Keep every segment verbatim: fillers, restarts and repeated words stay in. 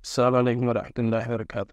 السلام علیکم ورحمۃ اللہ وبرکاتہ۔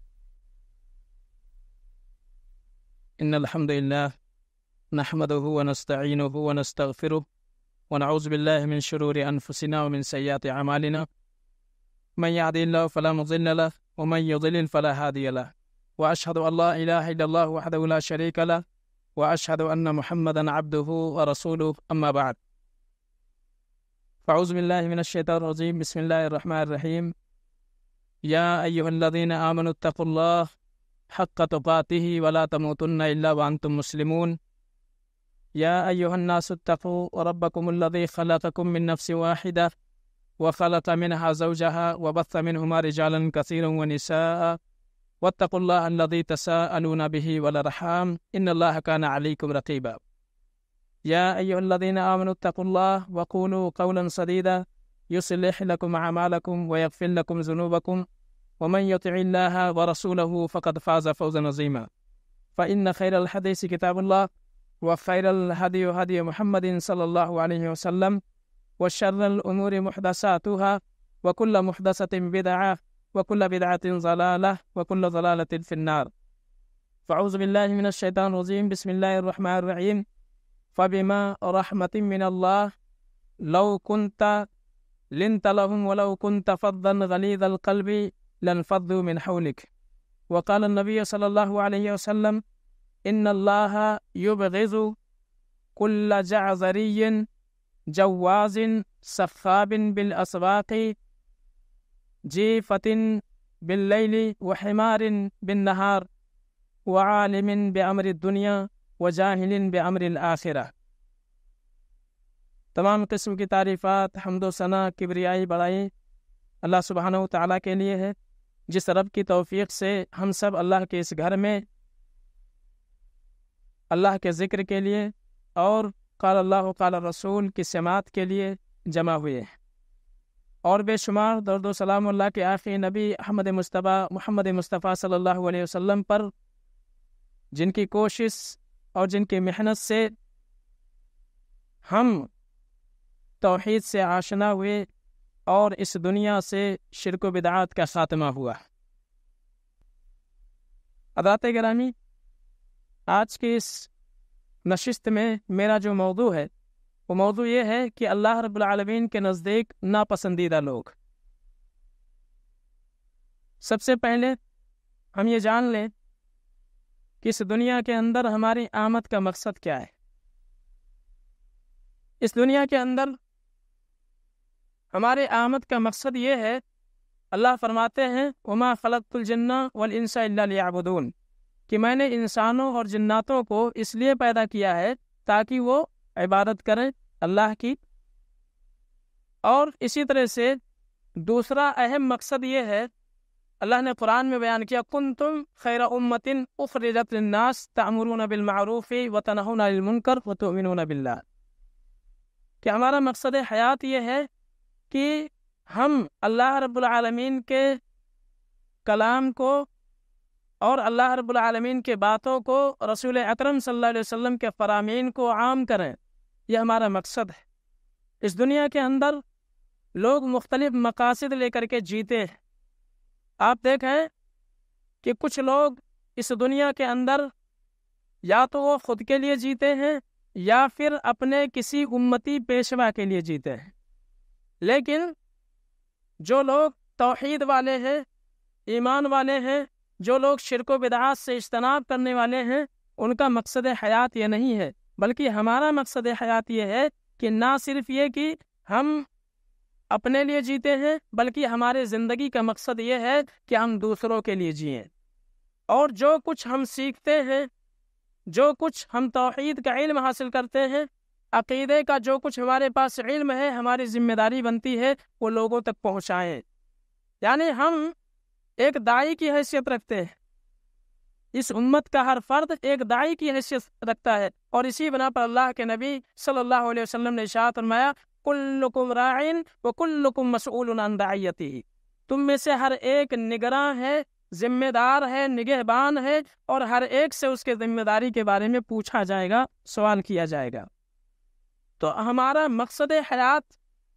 ان الحمد للہ نحمده ونستعینه ونستغفره ونعوذ باللہ من شرور انفسنا ومن سیئات اعمالنا من يهده الله فلا مضل له ومن يضلل فلا هادي له واشهد ان لا اله الا الله وحده لا شريك له واشهد ان محمدا عبده ورسوله اما بعد فاعوذ باللہ من الشیطان الرجیم بسم اللہ الرحمن الرحیم یا ایھا الذین آمنوا اتقوا اللہ حق تقاتہ ولا تموتن الا وانتم مسلمون یا ایھا الناس اتقوا ربکم الذی خلقکم من نفس واحدہ وخلق منها زوجها وبث منهما رجالا كثيرا ونساء واتقوا الله الذي تساءلون به والارحام ان الله كان عليكم رقيبا يا ايها الذين امنوا اتقوا الله وقولوا قولا سديدا يصلح لكم اعمالكم ويغفر لكم ذنوبكم ومن يطع الله ورسوله فقد فاز فوزا عظيما فان خير الحديث كتاب الله وخير الهدي هدي محمد صلى الله عليه وسلم وشر الامور محدثاتها وكل محدثة بدعة وكل بدعة ضلالة وكل ضلالة في النار فاعوذ بالله من الشيطان الرجيم بسم الله الرحمن الرحيم فبما رحمة من الله لو كنت لنت لهم ولو كنت فظا غليظ القلب لانفضوا من حولك وقال النبي صلى الله عليه وسلم إن الله يبغض كل جعذري جواز سخاب بالأسواق جيفة بالليل وحمار بالنهار وعالم بأمر الدنيا وجاہل بعمر الآخرہ۔ تمام قسم کی تعریفات، حمد و ثنا، کبریائی، بڑائی اللہ سبحانہ و تعالیٰ کے لیے ہے، جس رب کی توفیق سے ہم سب اللہ کے اس گھر میں اللہ کے ذکر کے لیے اور قال اللہ قال رسول کی سماعت کے لیے جمع ہوئے ہیں، اور بے شمار درد و سلام اللہ کے آخری نبی احمد مصطفیٰ محمد مصطفیٰ صلی اللہ علیہ وسلم پر، جن کی کوشش اور جن کی محنت سے ہم توحید سے آشنا ہوئے اور اس دنیا سے شرک و بدعات کا خاتمہ ہوا۔ حضرات گرامی، آج کی اس نشست میں میرا جو موضوع ہے وہ موضوع یہ ہے کہ اللہ رب العالمین کے نزدیک ناپسندیدہ لوگ۔ سب سے پہلے ہم یہ جان لیں کہ اس دنیا کے اندر ہماری آمد کا مقصد کیا ہے۔ اس دنیا کے اندر ہمارے آمد کا مقصد یہ ہے، اللہ فرماتے ہیں وما خلقت الجن والانس الا لیعبدون، کہ میں نے انسانوں اور جناتوں کو اس لیے پیدا کیا ہے تاکہ وہ عبادت کریں اللہ کی۔ اور اسی طرح سے دوسرا اہم مقصد یہ ہے، اللہ نے قرآن میں بیان کیا کنتم خیر امۃ اخرجت للناس تأمرون بالمعروف وتنہون عن المنکر وتؤمنون باللہ، کہ ہمارا مقصد حیات یہ ہے کہ ہم اللہ رب العالمین کے کلام کو اور اللہ رب العالمین کے باتوں کو، رسول اکرم صلی اللہ علیہ وسلم کے فرامین کو عام کریں، یہ ہمارا مقصد ہے۔ اس دنیا کے اندر لوگ مختلف مقاصد لے کر کے جیتے ہیں۔ آپ دیکھیں کہ کچھ لوگ اس دنیا کے اندر یا تو وہ خود کے لیے جیتے ہیں یا پھر اپنے کسی امتی پیشوا کے لیے جیتے ہیں، لیکن جو لوگ توحید والے ہیں، ایمان والے ہیں، جو لوگ شرک و بدعات سے اجتناب کرنے والے ہیں، ان کا مقصد حیات یہ نہیں ہے، بلکہ ہمارا مقصد حیات یہ ہے کہ نہ صرف یہ کہ ہم اپنے لیے جیتے ہیں، بلکہ ہمارے زندگی کا مقصد یہ ہے کہ ہم دوسروں کے لیے جئیں، اور جو کچھ ہم سیکھتے ہیں، جو کچھ ہم توحید کا علم حاصل کرتے ہیں، عقیدے کا جو کچھ ہمارے پاس علم ہے، ہماری ذمہ داری بنتی ہے وہ لوگوں تک پہنچائیں۔ یعنی ہم ایک داعی کی حیثیت رکھتے ہیں، اس امت کا ہر فرد ایک داعی کی حیثیت رکھتا ہے، اور اسی بنا پر اللہ کے نبی صلی اللہ علیہ وسلم نے ارشاد فرمایا کلکم راعٍ وکلکم مسئول عن رعیتہ، تم میں سے ہر ایک نگراں ہے، ذمہ دار ہے، نگہبان ہے، اور ہر ایک سے اس کے ذمہ داری کے بارے میں پوچھا جائے گا، سوال کیا جائے گا۔ تو ہمارا مقصد حیات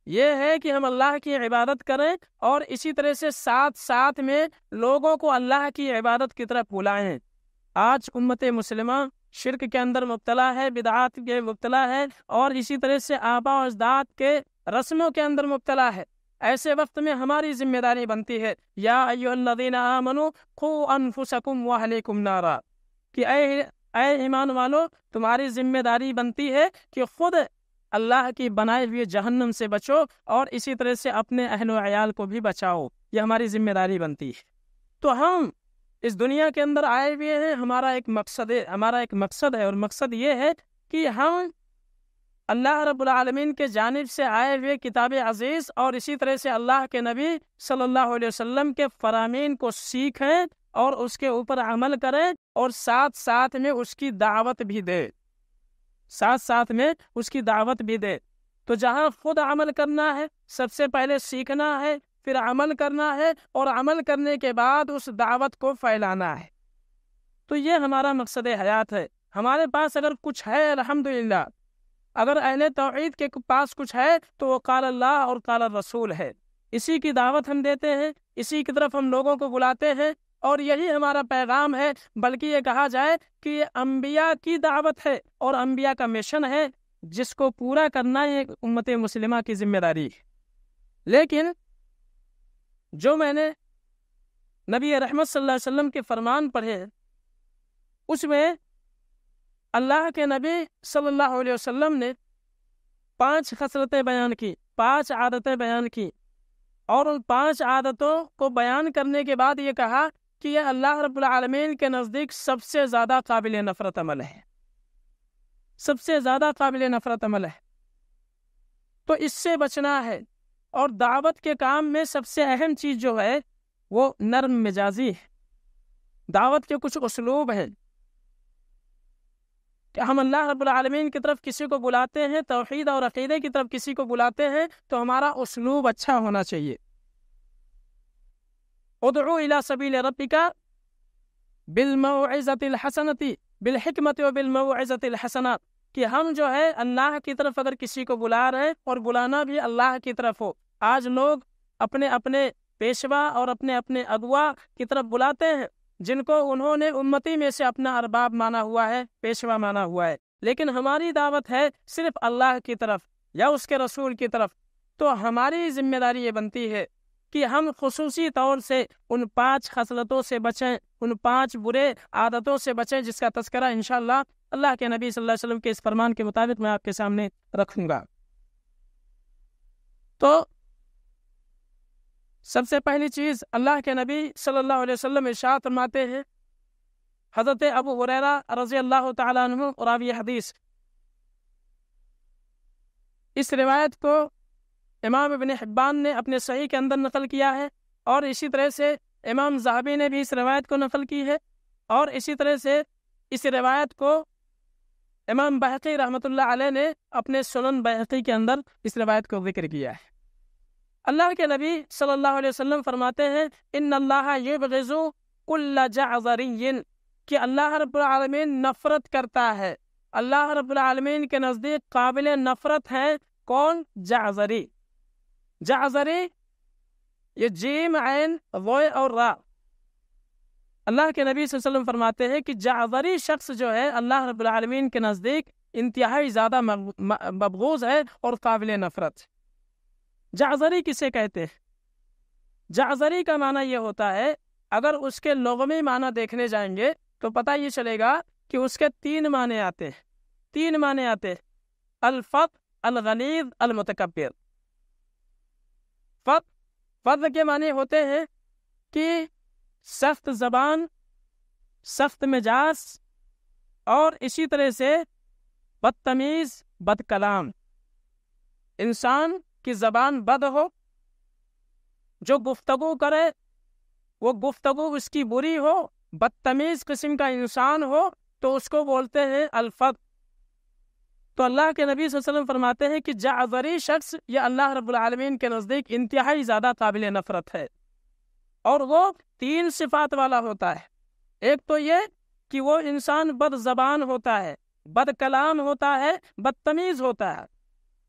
یہ ہے کہ ہم اللہ کی عبادت کریں اور اسی طرح سے ساتھ ساتھ میں لوگوں کو اللہ کی عبادت کی طرف بلائیں۔ آج امت مسلمہ شرک کے اندر مبتلا ہے، بدعات کے مبتلا ہے، اور اسی طرح سے آباء و اجداد کے رسموں کے اندر مبتلا ہے۔ ایسے وقت میں ہماری ذمہ داری بنتی ہے، یا ایھا الذین آمنوا قوا انفسکم واہلیکم نارا، کہ اے اے ایمان والو، تمہاری ذمہ داری بنتی ہے کہ خود اللہ کی بنائے ہوئے جہنم سے بچو اور اسی طرح سے اپنے اہل و عیال کو بھی بچاؤ، یہ ہماری ذمہ داری بنتی ہے۔ تو ہم اس دنیا کے اندر آئے ہوئے ہیں، ہمارا ایک مقصد ہے ہمارا ایک مقصد ہے اور مقصد یہ ہے کہ ہم اللہ رب العالمین کے جانب سے آئے ہوئے کتاب عزیز اور اسی طرح سے اللہ کے نبی صلی اللہ علیہ وسلم کے فرامین کو سیکھیں اور اس کے اوپر عمل کریں، اور ساتھ ساتھ میں اس کی دعوت بھی دے ساتھ ساتھ میں اس کی دعوت بھی دے تو جہاں خود عمل کرنا ہے، سب سے پہلے سیکھنا ہے، پھر عمل کرنا ہے، اور عمل کرنے کے بعد اس دعوت کو پھیلانا ہے۔ تو یہ ہمارا مقصد حیات ہے۔ ہمارے پاس اگر کچھ ہے الحمدللہ، اگر اہل توحید کے پاس کچھ ہے تو وہ قال اللہ اور قال الرسول ہے، اسی کی دعوت ہم دیتے ہیں، اسی کی طرف ہم لوگوں کو بلاتے ہیں، اور یہی ہمارا پیغام ہے۔ بلکہ یہ کہا جائے کہ یہ انبیاء کی دعوت ہے اور انبیاء کا مشن ہے، جس کو پورا کرنا یہ امت مسلمہ کی ذمہ داری ہے۔ لیکن جو میں نے نبی رحمت صلی اللہ علیہ وسلم کے فرمان پڑھے، اس میں اللہ کے نبی صلی اللہ علیہ وسلم نے پانچ خصلتیں بیان کی، پانچ عادتیں بیان کی، اور ان پانچ عادتوں کو بیان کرنے کے بعد یہ کہا کہ یہ اللہ رب العالمین کے نزدیک سب سے زیادہ قابل نفرت عمل ہے، سب سے زیادہ قابل نفرت عمل ہے۔ تو اس سے بچنا ہے، اور دعوت کے کام میں سب سے اہم چیز جو ہے وہ نرم مزاجی ہے۔ دعوت کے کچھ اسلوب ہیں کہ ہم اللہ رب العالمین کی طرف کسی کو بلاتے ہیں، توحید اور عقیدے کی طرف کسی کو بلاتے ہیں، تو ہمارا اسلوب اچھا ہونا چاہیے۔ ادعو الی سبیل ربک بالموعظۃ الحسنۃ بالحکمۃ وبالموعظۃ الحسنہ، کہ ہم جو ہے اللہ کی طرف اگر کسی کو بلا رہے ہیں، اور بلانا بھی اللہ کی طرف ہو۔ آج لوگ اپنے اپنے پیشوا اور اپنے اپنے اغوا کی طرف بلاتے ہیں، جن کو انہوں نے امتی میں سے اپنا ارباب مانا ہوا ہے، پیشوا مانا ہوا ہے، لیکن ہماری دعوت ہے صرف اللہ کی طرف یا اس کے رسول کی طرف۔ تو ہماری ذمہ داری یہ بنتی ہے کہ ہم خصوصی طور سے ان پانچ خصلتوں سے بچیں، ان پانچ برے عادتوں سے بچیں، جس کا تذکرہ انشاءاللہ اللہ کے نبی صلی اللہ علیہ وسلم کے اس فرمان کے مطابق میں آپ کے سامنے رکھوں گا۔ تو سب سے پہلی چیز اللہ کے نبی صلی اللہ علیہ وسلم ارشاد فرماتے ہیں، حضرت ابو ہریرہ رضی اللہ تعالیٰ عنہ راوی حدیث، اس روایت کو امام ابن حبان نے اپنے صحیح کے اندر نقل کیا ہے، اور اسی طرح سے امام ذہبی نے بھی اس روایت کو نقل کی ہے، اور اسی طرح سے اس روایت کو امام بہقی رحمۃ اللہ علیہ نے اپنے سنن بہقی کے اندر اس روایت کو ذکر کیا ہے۔ اللہ کے نبی صلی اللہ علیہ وسلم فرماتے ہیں، ان اللہ یبغض کل جعذری، کہ اللہ رب العالمین نفرت کرتا ہے، اللہ رب العالمین کے نزدیک قابل نفرت ہے کون؟ جعذری۔ جعذری یہ جیم عین غوئے اور را۔ اللہ کے نبی صلی اللہ علیہ وسلم فرماتے ہیں کہ جعذری شخص جو ہے اللہ رب العالمین کے نزدیک انتہائی زیادہ مبغوض ہے اور قابل نفرت۔ جعذری کسے کہتے ہیں؟ جعذری کا معنی یہ ہوتا ہے، اگر اس کے لغوی معنی دیکھنے جائیں گے تو پتہ یہ چلے گا کہ اس کے تین معنی آتے ہیں تین معنی آتے ہیں الفظ، الغلیظ، المتکبر۔ فظ فظ کے معنی ہوتے ہیں کہ سخت زبان، سخت مزاج، اور اسی طرح سے بدتمیز، بد کلام۔ انسان کی زبان بد ہو، جو گفتگو کرے وہ گفتگو اس کی بری ہو، بدتمیز قسم کا انسان ہو، تو اس کو بولتے ہیں الفظ۔ تو اللہ کے نبی صلی اللہ علیہ وسلم فرماتے ہیں کہ جعذری شخص یہ اللہ رب العالمین کے نزدیک انتہائی زیادہ قابل نفرت ہے، اور وہ تین صفات والا ہوتا ہے۔ ایک تو یہ کہ وہ انسان بد زبان ہوتا ہے، بد کلام ہوتا ہے، بدتمیز ہوتا ہے۔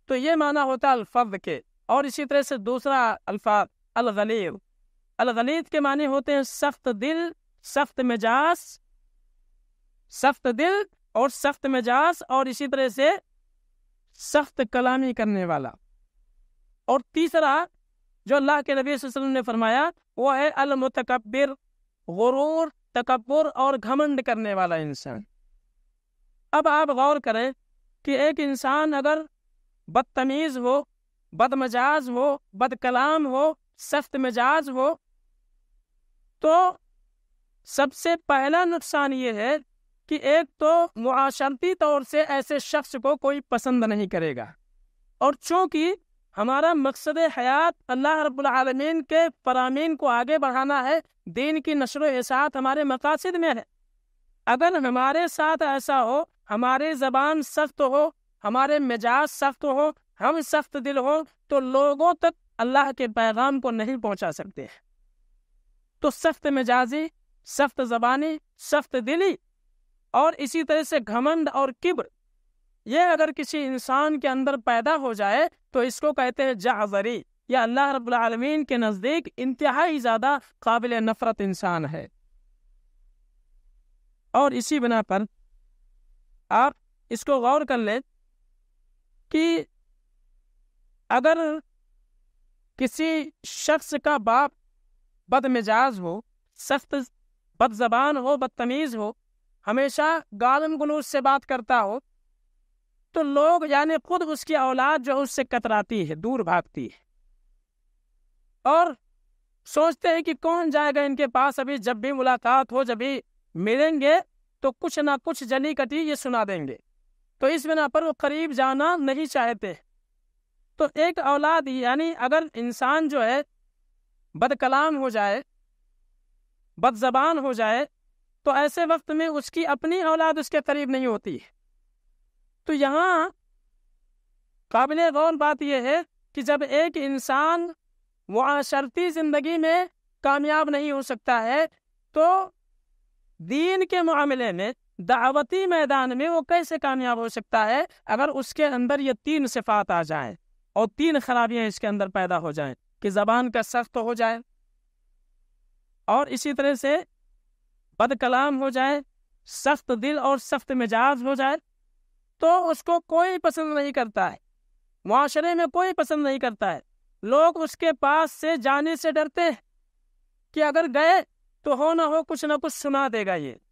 تو یہ معنی ہوتا ہے الفظ کے. اور اسی طرح سے دوسرا الفاظ الغلیظ. الغلیظ کے معنی ہوتے ہیں سخت دل، سخت مزاج، سخت دل اور سخت مزاج، اور اسی طرح سے سخت کلامی کرنے والا. اور تیسرا جو اللہ کے نبی صلی اللہ علیہ وسلم نے فرمایا وہ ہے المتکبر، غرور، تکبر اور گھمنڈ کرنے والا انسان. اب آپ غور کریں کہ ایک انسان اگر بدتمیز ہو، بد مزاج ہو، بد کلام ہو، سخت مزاج ہو، تو سب سے پہلا نقصان یہ ہے کہ ایک تو معاشرتی طور سے ایسے شخص کو کوئی پسند نہیں کرے گا. اور چونکہ ہمارا مقصد حیات اللہ رب العالمین کے فرامین کو آگے بڑھانا ہے، دین کی نشر و اشاعت ہمارے مقاصد میں ہے، اگر ہمارے ساتھ ایسا ہو، ہماری زبان سخت ہو، ہمارے مزاج سخت ہو، ہم سخت دل ہو، تو لوگوں تک اللہ کے پیغام کو نہیں پہنچا سکتے. تو سخت مزاجی، سخت زبانی، سخت دلی اور اسی طرح سے گھمنڈ اور کبر، یہ اگر کسی انسان کے اندر پیدا ہو جائے تو اس کو کہتے ہیں جعذری. یہ اللہ رب العالمین کے نزدیک انتہائی زیادہ قابل نفرت انسان ہے. اور اسی بنا پر آپ اس کو غور کر لیں کہ اگر کسی شخص کا باپ بد مزاج ہو، سخت بد زبان ہو، بدتمیز ہو، ہمیشہ گالم گلوچ سے بات کرتا ہو، تو لوگ یعنی خود اس کی اولاد جو اس سے کتراتی ہے، دور بھاگتی ہے، اور سوچتے ہیں کہ کون جائے گا ان کے پاس. ابھی جب بھی ملاقات ہو، جب بھی ملیں گے تو کچھ نہ کچھ جلی کٹی یہ سنا دیں گے. تو اس بنا پر وہ قریب جانا نہیں چاہتے. تو ایک اولاد یعنی اگر انسان جو ہے بد کلام ہو جائے، بد زبان ہو جائے، تو ایسے وقت میں اس کی اپنی اولاد اس کے قریب نہیں ہوتی. تو یہاں قابل غور بات یہ ہے کہ جب ایک انسان معاشرتی زندگی میں کامیاب نہیں ہو سکتا ہے تو دین کے معاملے میں، دعوتی میدان میں وہ کیسے کامیاب ہو سکتا ہے اگر اس کے اندر یہ تین صفات آ جائیں اور تین خرابیاں اس کے اندر پیدا ہو جائیں کہ زبان کا سخت ہو جائے، اور اسی طرح سے بد کلام ہو جائے، سخت دل اور سخت مزاج ہو جائے، تو اس کو کوئی پسند نہیں کرتا ہے، معاشرے میں کوئی پسند نہیں کرتا ہے. لوگ اس کے پاس سے جانے سے ڈرتے ہیں کہ اگر گئے تو ہو نہ ہو کچھ نہ کچھ سنا دے گا یہ.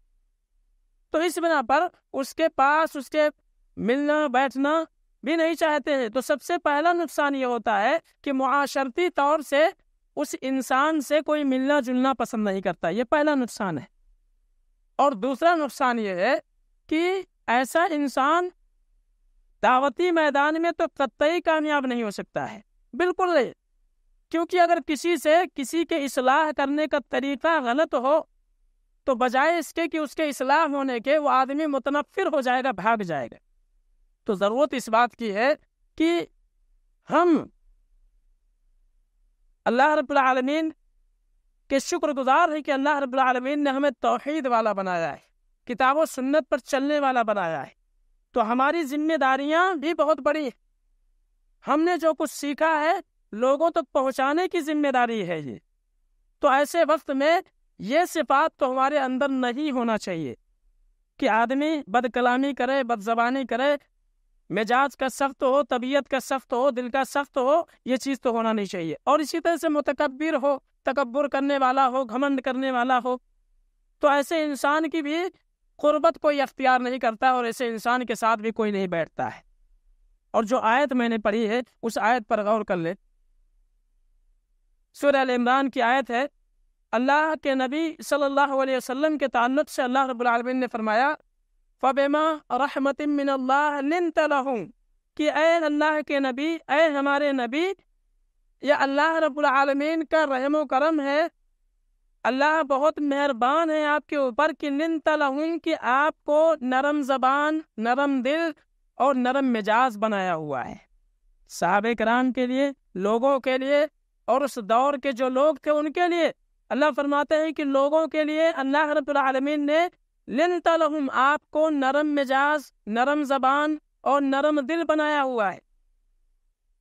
تو اس بنا پر اس کے پاس اس کے ملنا بیٹھنا بھی نہیں چاہتے ہیں. تو سب سے پہلا نقصان یہ ہوتا ہے کہ معاشرتی طور سے اس انسان سے کوئی ملنا جلنا پسند نہیں کرتا. یہ پہلا نقصان ہے. اور دوسرا نقصان یہ ہے کہ ایسا انسان دعوتی میدان میں تو قطعی کامیاب نہیں ہو سکتا ہے، بالکل نہیں. کیونکہ اگر کسی سے کسی کے اصلاح کرنے کا طریقہ غلط ہو تو بجائے اس کے کہ اس کے اصلاح ہونے کے وہ آدمی متنفر ہو جائے گا، بھاگ جائے گا. تو ضرورت اس بات کی ہے کہ ہم اللہ رب العالمین کے شکر گزار ہیں کہ اللہ رب العالمین نے ہمیں توحید والا بنایا ہے، کتاب و سنت پر چلنے والا بنایا ہے. تو ہماری ذمہ داریاں بھی بہت بڑی ہیں. ہم نے جو کچھ سیکھا ہے لوگوں تک پہنچانے کی ذمہ داری ہے یہ. تو ایسے وقت میں یہ صفات تو ہمارے اندر نہیں ہونا چاہیے کہ آدمی بد کلامی کرے، بد زبانی کرے، مزاج کا سخت ہو، طبیعت کا سخت ہو، دل کا سخت ہو. یہ چیز تو ہونا نہیں چاہیے. اور اسی طرح سے متکبر ہو، تکبر کرنے والا ہو، گھمنڈ کرنے والا ہو، تو ایسے انسان کی بھی قربت کوئی اختیار نہیں کرتا اور ایسے انسان کے ساتھ بھی کوئی نہیں بیٹھتا ہے. اور جو آیت میں نے پڑھی ہے اس آیت پر غور کر لے. سورہ ال عمران کی آیت ہے. اللہ کے نبی صلی اللہ علیہ وسلم کے تعلق سے اللہ رب العالمین نے فرمایا فَبِمَا رَحْمَةٍ مِّنَ اللَّهِ لِنْتَ لَهُمْ، کہ اے اللہ کے نبی، اے ہمارے نبی، یہ اللہ رب العالمین کا رحم و کرم ہے، اللہ بہت مہربان ہے آپ کے اوپر کہ لِنْتَ لَهُمْ، کہ آپ کو نرم زبان، نرم دل اور نرم مزاج بنایا ہوا ہے. صحابہ کرام کے لیے، لوگوں کے لیے، اور اس دور کے جو لوگ تھے ان کے لیے اللہ فرماتے ہیں کہ لوگوں کے لیے اللہ رب العالمین نے لِنْتَ لَهُمْ، آپ کو نرم مزاج، نرم زبان اور نرم دل بنایا ہوا ہے.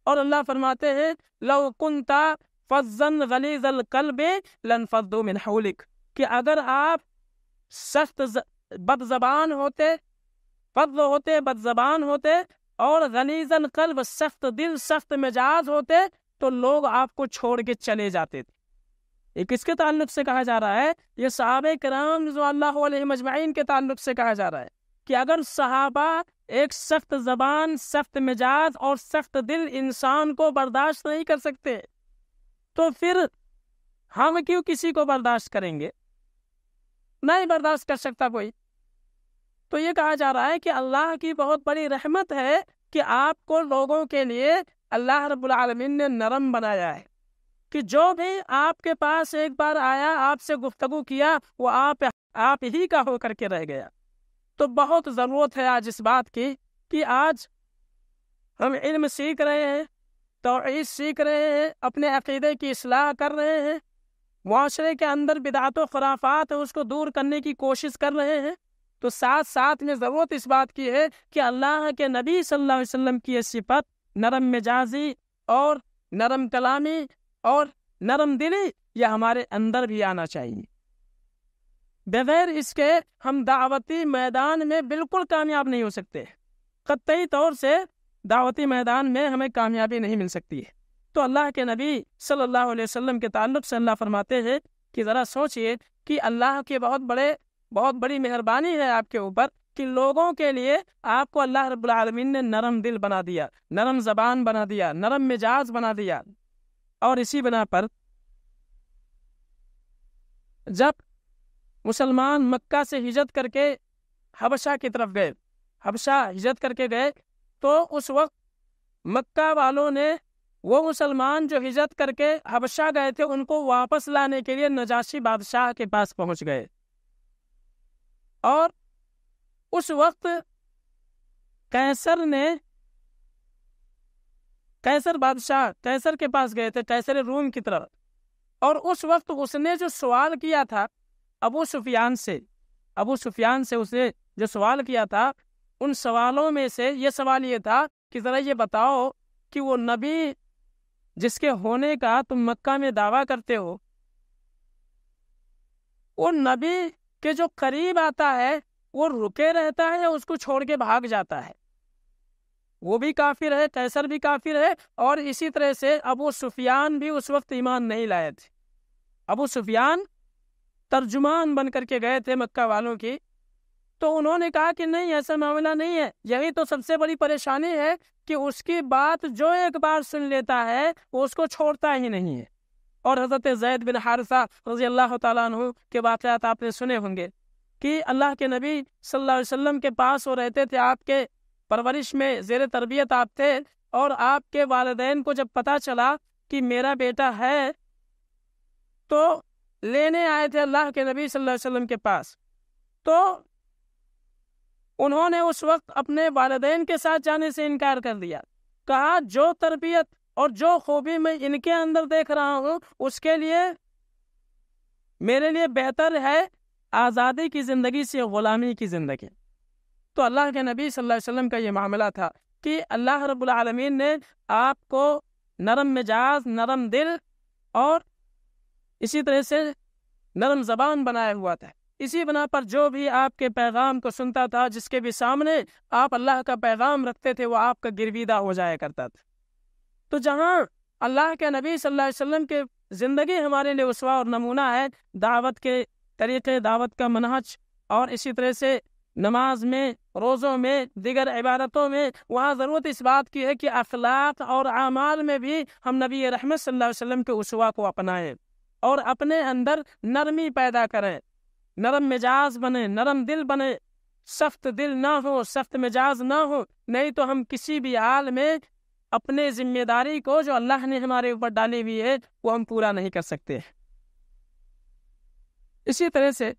اور اللہ فرماتے ہیں لو کنت فظا غلیظ القلب لانفضوا من حولک، کہ اگر آپ سخت بد زبان ہوتے، فظ ہوتے، بد زبان ہوتے، اور غلیظ القلب سخت دل، سخت مزاج ہوتے، تو لوگ آپ کو چھوڑ کے چلے جاتے تھے۔ یہ کس کے تعلق سے کہا جا رہا ہے؟ یہ صحابہ کرام رضوان اللہ علیہم اجمعین کے تعلق سے کہا جا رہا ہے کہ اگر صحابہ ایک سخت زبان، سخت مزاج اور سخت دل انسان کو برداشت نہیں کر سکتے، تو پھر ہم کیوں کسی کو برداشت کریں گے؟ نہیں برداشت کر سکتا کوئی۔ تو یہ کہا جا رہا ہے کہ اللہ کی بہت بڑی رحمت ہے کہ آپ کو لوگوں کے لیے اللہ رب العالمین نے نرم بنایا ہے، کہ جو بھی آپ کے پاس ایک بار آیا، آپ سے گفتگو کیا، وہ آپ آپ ہی کا ہو کر کے رہ گیا۔ تو بہت ضرورت ہے آج اس بات کی کہ آج ہم علم سیکھ رہے ہیں، توحید سیکھ رہے ہیں، اپنے عقیدے کی اصلاح کر رہے ہیں، معاشرے کے اندر بدعت و خرافات ہے اس کو دور کرنے کی کوشش کر رہے ہیں، تو ساتھ ساتھ میں ضرورت اس بات کی ہے کہ اللہ کے نبی صلی اللہ علیہ وسلم کی یہ صفت نرم مزاجی اور نرم کلامی اور نرم دلی یہ ہمارے اندر بھی آنا چاہیے۔ بغیر اس کے ہم دعوتی میدان میں بالکل کامیاب نہیں ہو سکتے، قطعی طور سے دعوتی میدان میں ہمیں کامیابی نہیں مل سکتی ہے۔ تو اللہ کے نبی صلی اللہ علیہ وسلم کے تعلق سے اللہ فرماتے ہیں کہ ذرا سوچئے کہ اللہ کے بہت بڑے بہت بڑی مہربانی ہے آپ کے اوپر کہ لوگوں کے لیے آپ کو اللہ رب العالمین نے نرم دل بنا دیا، نرم زبان بنا دیا، نرم مزاج بنا دیا۔ اور اسی بنا پر جب مسلمان مکہ سے ہجرت کر کے حبشہ کی طرف گئے، حبشہ ہجرت کر کے گئے، تو اس وقت مکہ والوں نے وہ مسلمان جو ہجرت کر کے حبشہ گئے تھے ان کو واپس لانے کے لیے نجاشی بادشاہ کے پاس پہنچ گئے، اور اس وقت قیصر نے قیصر بادشاہ قیصر کے پاس گئے تھے، قیصر روم کی طرف، اور اس وقت اس نے جو سوال کیا تھا ابو سفیان سے ابو سفیان سے اس نے جو سوال کیا تھا، ان سوالوں میں سے یہ سوال یہ تھا کہ ذرا یہ بتاؤ کہ وہ نبی جس کے ہونے کا تم مکہ میں دعویٰ کرتے ہو، وہ نبی کے جو قریب آتا ہے وہ رکے رہتا ہے یا اس کو چھوڑ کے بھاگ جاتا ہے؟ وہ بھی کافر ہے، قیصر بھی کافر ہے، اور اسی طرح سے ابو سفیان بھی اس وقت ایمان نہیں لائے تھے۔ ابو سفیان ترجمان بن کر کے گئے تھے مکہ والوں کی، تو انہوں نے کہا کہ نہیں، ایسا معاملہ نہیں ہے، یہی تو سب سے بڑی پریشانی ہے کہ اس کی بات جو ایک بار سن لیتا ہے وہ اس کو چھوڑتا ہی نہیں ہے۔ اور حضرت زید بن حارثہ رضی اللہ تعالیٰ عنہ کے واقعات آپ نے سنے ہوں گے کہ اللہ کے نبی صلی اللہ علیہ وسلم کے پاس وہ رہتے تھے، آپ کے پرورش میں زیر تربیت آپ تھے، اور آپ کے والدین کو جب پتہ چلا کہ میرا بیٹا ہے تو لینے آئے تھے اللہ کے نبی صلی اللہ علیہ وسلم کے پاس، تو انہوں نے اس وقت اپنے والدین کے ساتھ جانے سے انکار کر دیا، کہا جو تربیت اور جو خوبی میں ان کے اندر دیکھ رہا ہوں اس کے لیے میرے لیے بہتر ہے آزادی کی زندگی سے غلامی کی زندگی۔ تو اللہ کے نبی صلی اللہ علیہ وسلم کا یہ معاملہ تھا کہ اللہ رب العالمین نے آپ کو نرم مزاج، نرم دل اور اسی طرح سے نرم زبان بنایا ہوا تھا۔ اسی بنا پر جو بھی آپ کے پیغام کو سنتا تھا، جس کے بھی سامنے آپ اللہ کا پیغام رکھتے تھے، وہ آپ کا گرویدہ ہو جایا کرتا تھا۔ تو جہاں اللہ کے نبی صلی اللہ علیہ وسلم کے زندگی ہمارے لیے اسوہ اور نمونہ ہے، دعوت کے طریقے، دعوت کا منہج، اور اسی طرح سے نماز میں، روزوں میں، دیگر عبادتوں میں، وہاں ضرورت اس بات کی ہے کہ اخلاق اور اعمال میں بھی ہم نبی رحمت صلی اللہ علیہ وسلم کے اسوہ کو اپنائیں اور اپنے اندر نرمی پیدا کریں، نرم مزاج بنے، نرم دل بنے، سخت دل نہ ہو، سخت مزاج نہ ہو، نہیں تو ہم کسی بھی حال میں اپنے ذمہ داری کو جو اللہ نے ہمارے اوپر ڈالی ہوئی ہے وہ ہم پورا نہیں کر سکتے۔ اسی طرح سے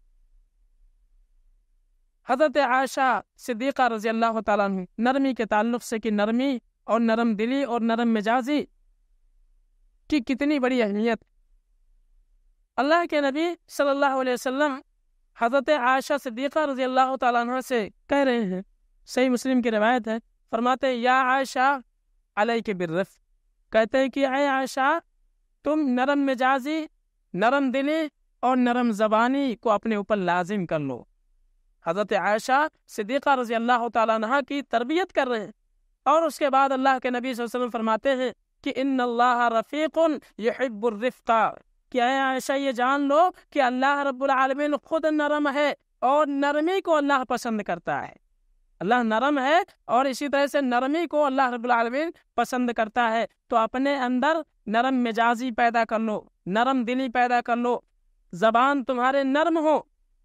حضرت عائشہ صدیقہ رضی اللہ تعالیٰ عنہ نرمی کے تعلق سے کہ نرمی اور نرم دلی اور نرم مزاجی کی کتنی بڑی اہمیت۔ اللہ کے نبی صلی اللہ علیہ وسلم حضرت عائشہ صدیقہ رضی اللہ تعالیٰ عنہ سے کہہ رہے ہیں، صحیح مسلم کی روایت ہے، فرماتے ہیں یا عائشہ علیک بالرفق، کہتے ہیں کہ اے عائشہ تم نرم مزاجی، نرم دلی اور نرم زبانی کو اپنے اوپر لازم کر لو۔ حضرت عائشہ صدیقہ رضی اللہ تعالیٰ عنہ کی تربیت کر رہے ہیں، اور اس کے بعد اللہ کے نبی صلی اللہ علیہ وسلم فرماتے ہیں کہ ان اللہ رفیق یحب الرفق، کہ اے عائشہ یہ جان لو کہ اللہ رب العالمین خود نرم ہے اور نرمی کو اللہ پسند کرتا ہے۔ اللہ نرم ہے اور اسی طرح سے نرمی کو اللہ رب العالمین پسند کرتا ہے، تو اپنے اندر نرم مزاجی پیدا کر لو، نرم دلی پیدا کر لو، زبان تمہارے نرم ہو۔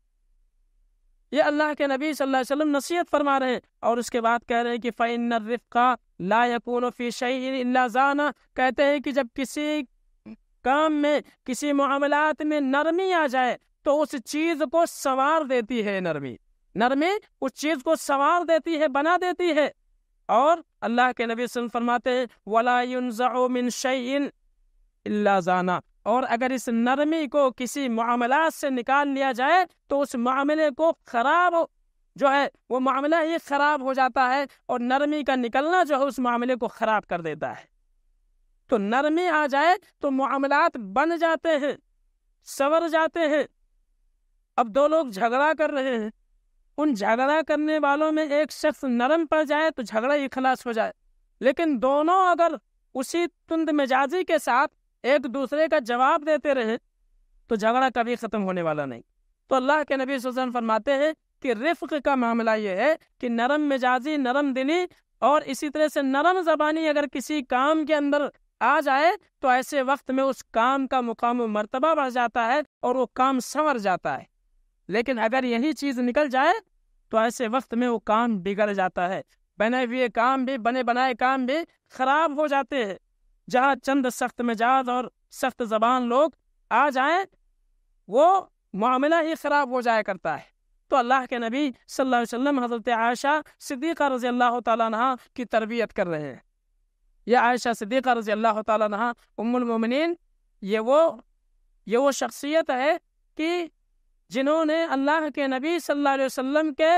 یہ اللہ کے نبی صلی اللہ علیہ وسلم نصیحت فرما رہے ہیں، اور اس کے بعد کہہ رہے ہیں کہ فَإِنَّ الرِّفْقَ لَا يَكُونُ فِي شَيْءٍ إِلَّا زَانَ، کہتے ہیں کہ جب کسی کام میں، کسی معاملات میں نرمی آ جائے تو اس چیز کو سنوار دیتی ہے۔ نرمی نرمی اس چیز کو سنوار دیتی ہے، بنا دیتی ہے۔ اور اللہ کے نبی صلی اللہ علیہ وسلم فرماتے ہیں وَلَا يُنزَعُ مِن شَيْءٍ إِلَّا زَانَ، اور اگر اس نرمی کو کسی معاملات سے نکال لیا جائے تو اس معاملے کو خراب جو ہے وہ معاملہ ہی خراب ہو جاتا ہے، اور نرمی کا نکلنا جو ہے اس معاملے کو خراب کر دیتا ہے۔ تو نرمی آ جائے تو معاملات بن جاتے ہیں، سنور جاتے ہیں۔ اب دو لوگ جھگڑا کر رہے ہیں، ان جھگڑا کرنے والوں میں ایک شخص نرم پڑ جائے تو جھگڑا ہی خلاص ہو جائے، لیکن دونوں اگر اسی تند مزاجی کے ساتھ ایک دوسرے کا جواب دیتے رہے تو جھگڑا کبھی ختم ہونے والا نہیں۔ تو اللہ کے نبی صلی اللہ علیہ وسلم فرماتے ہیں کہ رفق کا معاملہ یہ ہے کہ نرم مزاجی، نرم دلی اور اسی طرح سے نرم زبانی اگر کسی کام کے اندر آ جائے تو ایسے وقت میں اس کام کا مقام و مرتبہ بڑھ جاتا ہے اور وہ کام سنور جاتا ہے۔ لیکن اگر یہی چیز نکل جائے تو ایسے وقت میں وہ کام بگڑ جاتا ہے، بنے ہوئے کام بھی، بنے بنائے کام بھی خراب ہو جاتے ہیں۔ جہاں چند سخت مزاج اور سخت زبان لوگ آ جائیں وہ معاملہ ہی خراب ہو جایا کرتا ہے۔ تو اللہ کے نبی صلی اللہ علیہ وسلم حضرت عائشہ صدیقہ رضی اللہ تعالیٰ عنہ کی تربیت کر رہے ہیں۔ یہ عائشہ صدیقہ رضی اللہ تعالیٰ عنہ ام المومنین، یہ وہ یہ وہ شخصیت ہے کہ جنہوں نے اللہ کے نبی صلی اللہ علیہ وسلم کے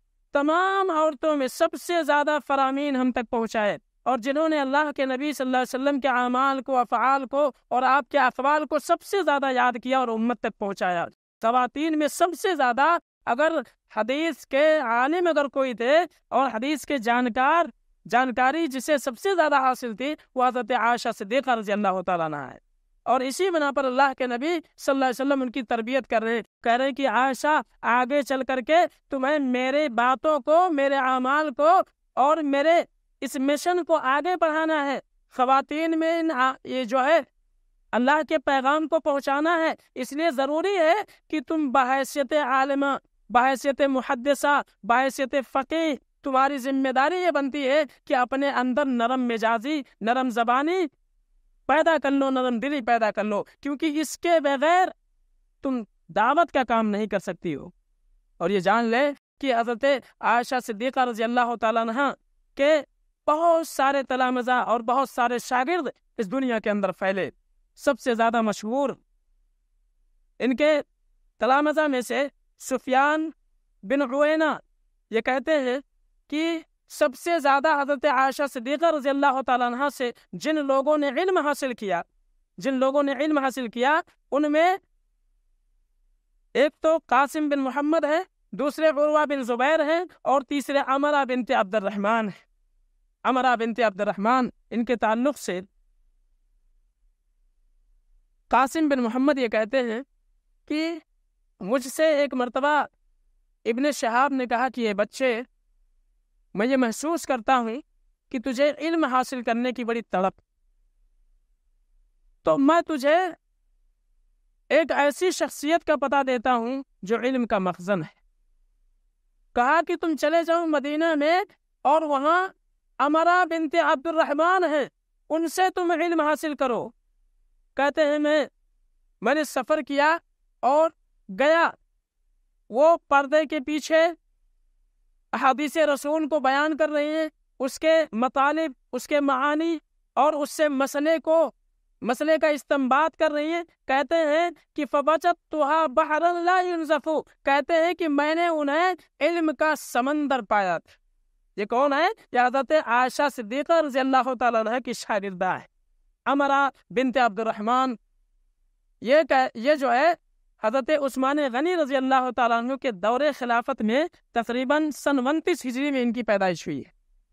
تمام عورتوں میں سب سے زیادہ فرامین ہم تک پہنچائے، اور جنہوں نے اللہ کے نبی صلی اللہ علیہ وسلم کے اعمال کو، افعال کو اور آپ کے اقوال کو سب سے زیادہ یاد کیا اور امت تک پہنچایا۔ خواتین میں سب سے زیادہ اگر حدیث کے عالم اگر کوئی تھے اور حدیث کے جانکار جانکاری جسے سب سے زیادہ حاصل تھی وہ حضرت عائشہ صدیقہ رضی اللہ تعالیٰ عنہ ہے، اور اسی بنا پر اللہ کے نبی صلی اللہ علیہ وسلم ان کی تربیت کر رہے کہہ رہے کہ عائشہ آگے چل کر کے تمہیں میرے باتوں کو، میرے اعمال کو اور میرے اس مشن کو آگے بڑھانا ہے۔ خواتین میں یہ جو ہے اللہ کے پیغام کو پہنچانا ہے، اس لیے ضروری ہے کہ تم بحیثیت عالمہ، بحیثیت محدثہ، بحیثیت فقیہ، تمہاری ذمہ داری یہ بنتی ہے کہ اپنے اندر نرم مزاجی، نرم زبانی پیدا کر لو، نرم دلی پیدا کر لو، کیونکہ اس کے بغیر تم دعوت کا کام نہیں کر سکتی ہو۔ اور یہ جان لے کہ حضرت عائشہ صدیقہ رضی اللہ تعالیٰ عنہ کے بہت سارے تلامذہ اور بہت سارے شاگرد اس دنیا کے اندر پھیلے۔ سب سے زیادہ مشہور ان کے تلامذہ میں سے سفیان بن عیینہ یہ کہتے ہیں کہ سب سے زیادہ حضرت عائشہ صدیقہ رضی اللہ تعالیٰ عنہ سے جن لوگوں نے علم حاصل کیا جن لوگوں نے علم حاصل کیا ان میں ایک تو قاسم بن محمد ہے، دوسرے عروہ بن زبیر ہیں، اور تیسرے عمرہ بنت عبد الرحمن ہے۔ عمرہ بنت عبد الرحمن، ان کے تعلق سے قاسم بن محمد یہ کہتے ہیں کہ مجھ سے ایک مرتبہ ابن شہاب نے کہا کہ یہ بچے، میں یہ محسوس کرتا ہوں کہ تجھے علم حاصل کرنے کی بڑی تڑپ، تو میں تجھے ایک ایسی شخصیت کا پتہ دیتا ہوں جو علم کا مخزن ہے۔ کہا کہ تم چلے جاؤ مدینہ میں اور وہاں عمرہ بنت عبد الرحمن ہے، ان سے تم علم حاصل کرو۔ کہتے ہیں میں میں نے سفر کیا اور گیا، وہ پردے کے پیچھے احادیث رسول کو بیان کر رہی ہیں، اس کے مطالب، اس کے معانی اور اس سے مسئلے کو مسئلے کا استنباط کر رہی ہیں۔ کہتے ہیں کہ فَبَجَدْتُهَا بَحْرًا لَا يُنْزَفُ، کہتے ہیں کہ میں نے انہیں علم کا سمندر پایا تھا، یہ کون ہے؟ یہ حضرت عائشہ صدیقہ رضی اللہ تعالیٰ عنہ کی شاگردہ ہے، امرا بنت عبد الرحمن۔ یہ یہ جو ہے حضرت عثمان غنی رضی اللہ تعالیٰ عنہ کے دور خلافت میں تقریباً سن انتیس ہجری میں ان کی پیدائش ہوئی ہے۔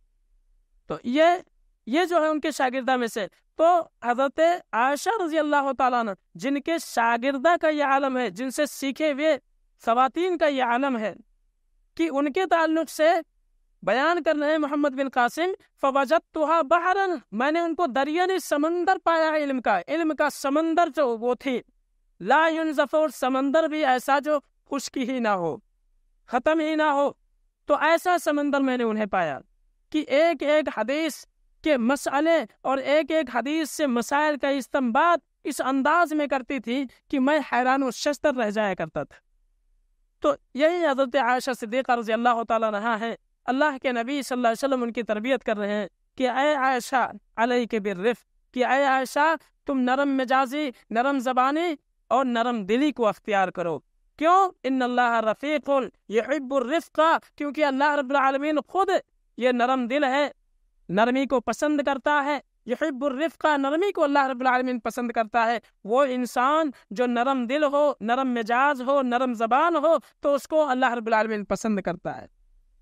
تو یہ یہ جو ہے ان کے شاگردہ میں سے، تو حضرت عائشہ رضی اللہ تعالیٰ عنہ جن کے شاگردہ کا یہ عالم ہے، جن سے سیکھے ہوئے خواتین کا یہ عالم ہے، کہ ان کے تعلق سے بیان کر رہے ہیں محمد بن قاسم، فوجدتها بحرا، میں نے ان کو دریا نے سمندر پایا علم کا، علم کا سمندر جو وہ تھی، لا ينزف، سمندر بھی ایسا جو خشکی ہی نہ ہو، ختم ہی نہ ہو، تو ایسا سمندر میں نے انہیں پایا کہ ایک ایک حدیث کے مسئلے اور ایک ایک حدیث سے مسائل کا استنباط اس انداز میں کرتی تھی کہ میں حیران و شستر رہ جایا کرتا تھا۔ تو یہی حضرت عائشہ صدیقہ رضی اللہ تعالیٰ عنہا ہے، اللہ کے نبی صلی اللہ علیہ وسلم ان کی تربیت کر رہے ہیں کہ اے عائشہ علیک بالرفق، کہ اے عائشہ تم نرم مزاجی، نرم زبانی اور نرم دلی کو اختیار کرو۔ کیوں؟ ان اللہ رفیق یحب الرفق، کیونکہ اللہ رب العالمین خود یہ نرم دل ہے، نرمی کو پسند کرتا ہے۔ یحب الرفق، نرمی کو اللہ رب العالمین پسند کرتا ہے۔ وہ انسان جو نرم دل ہو، نرم مزاج ہو، نرم زبان ہو، تو اس کو اللہ رب العالمین پسند کرتا ہے۔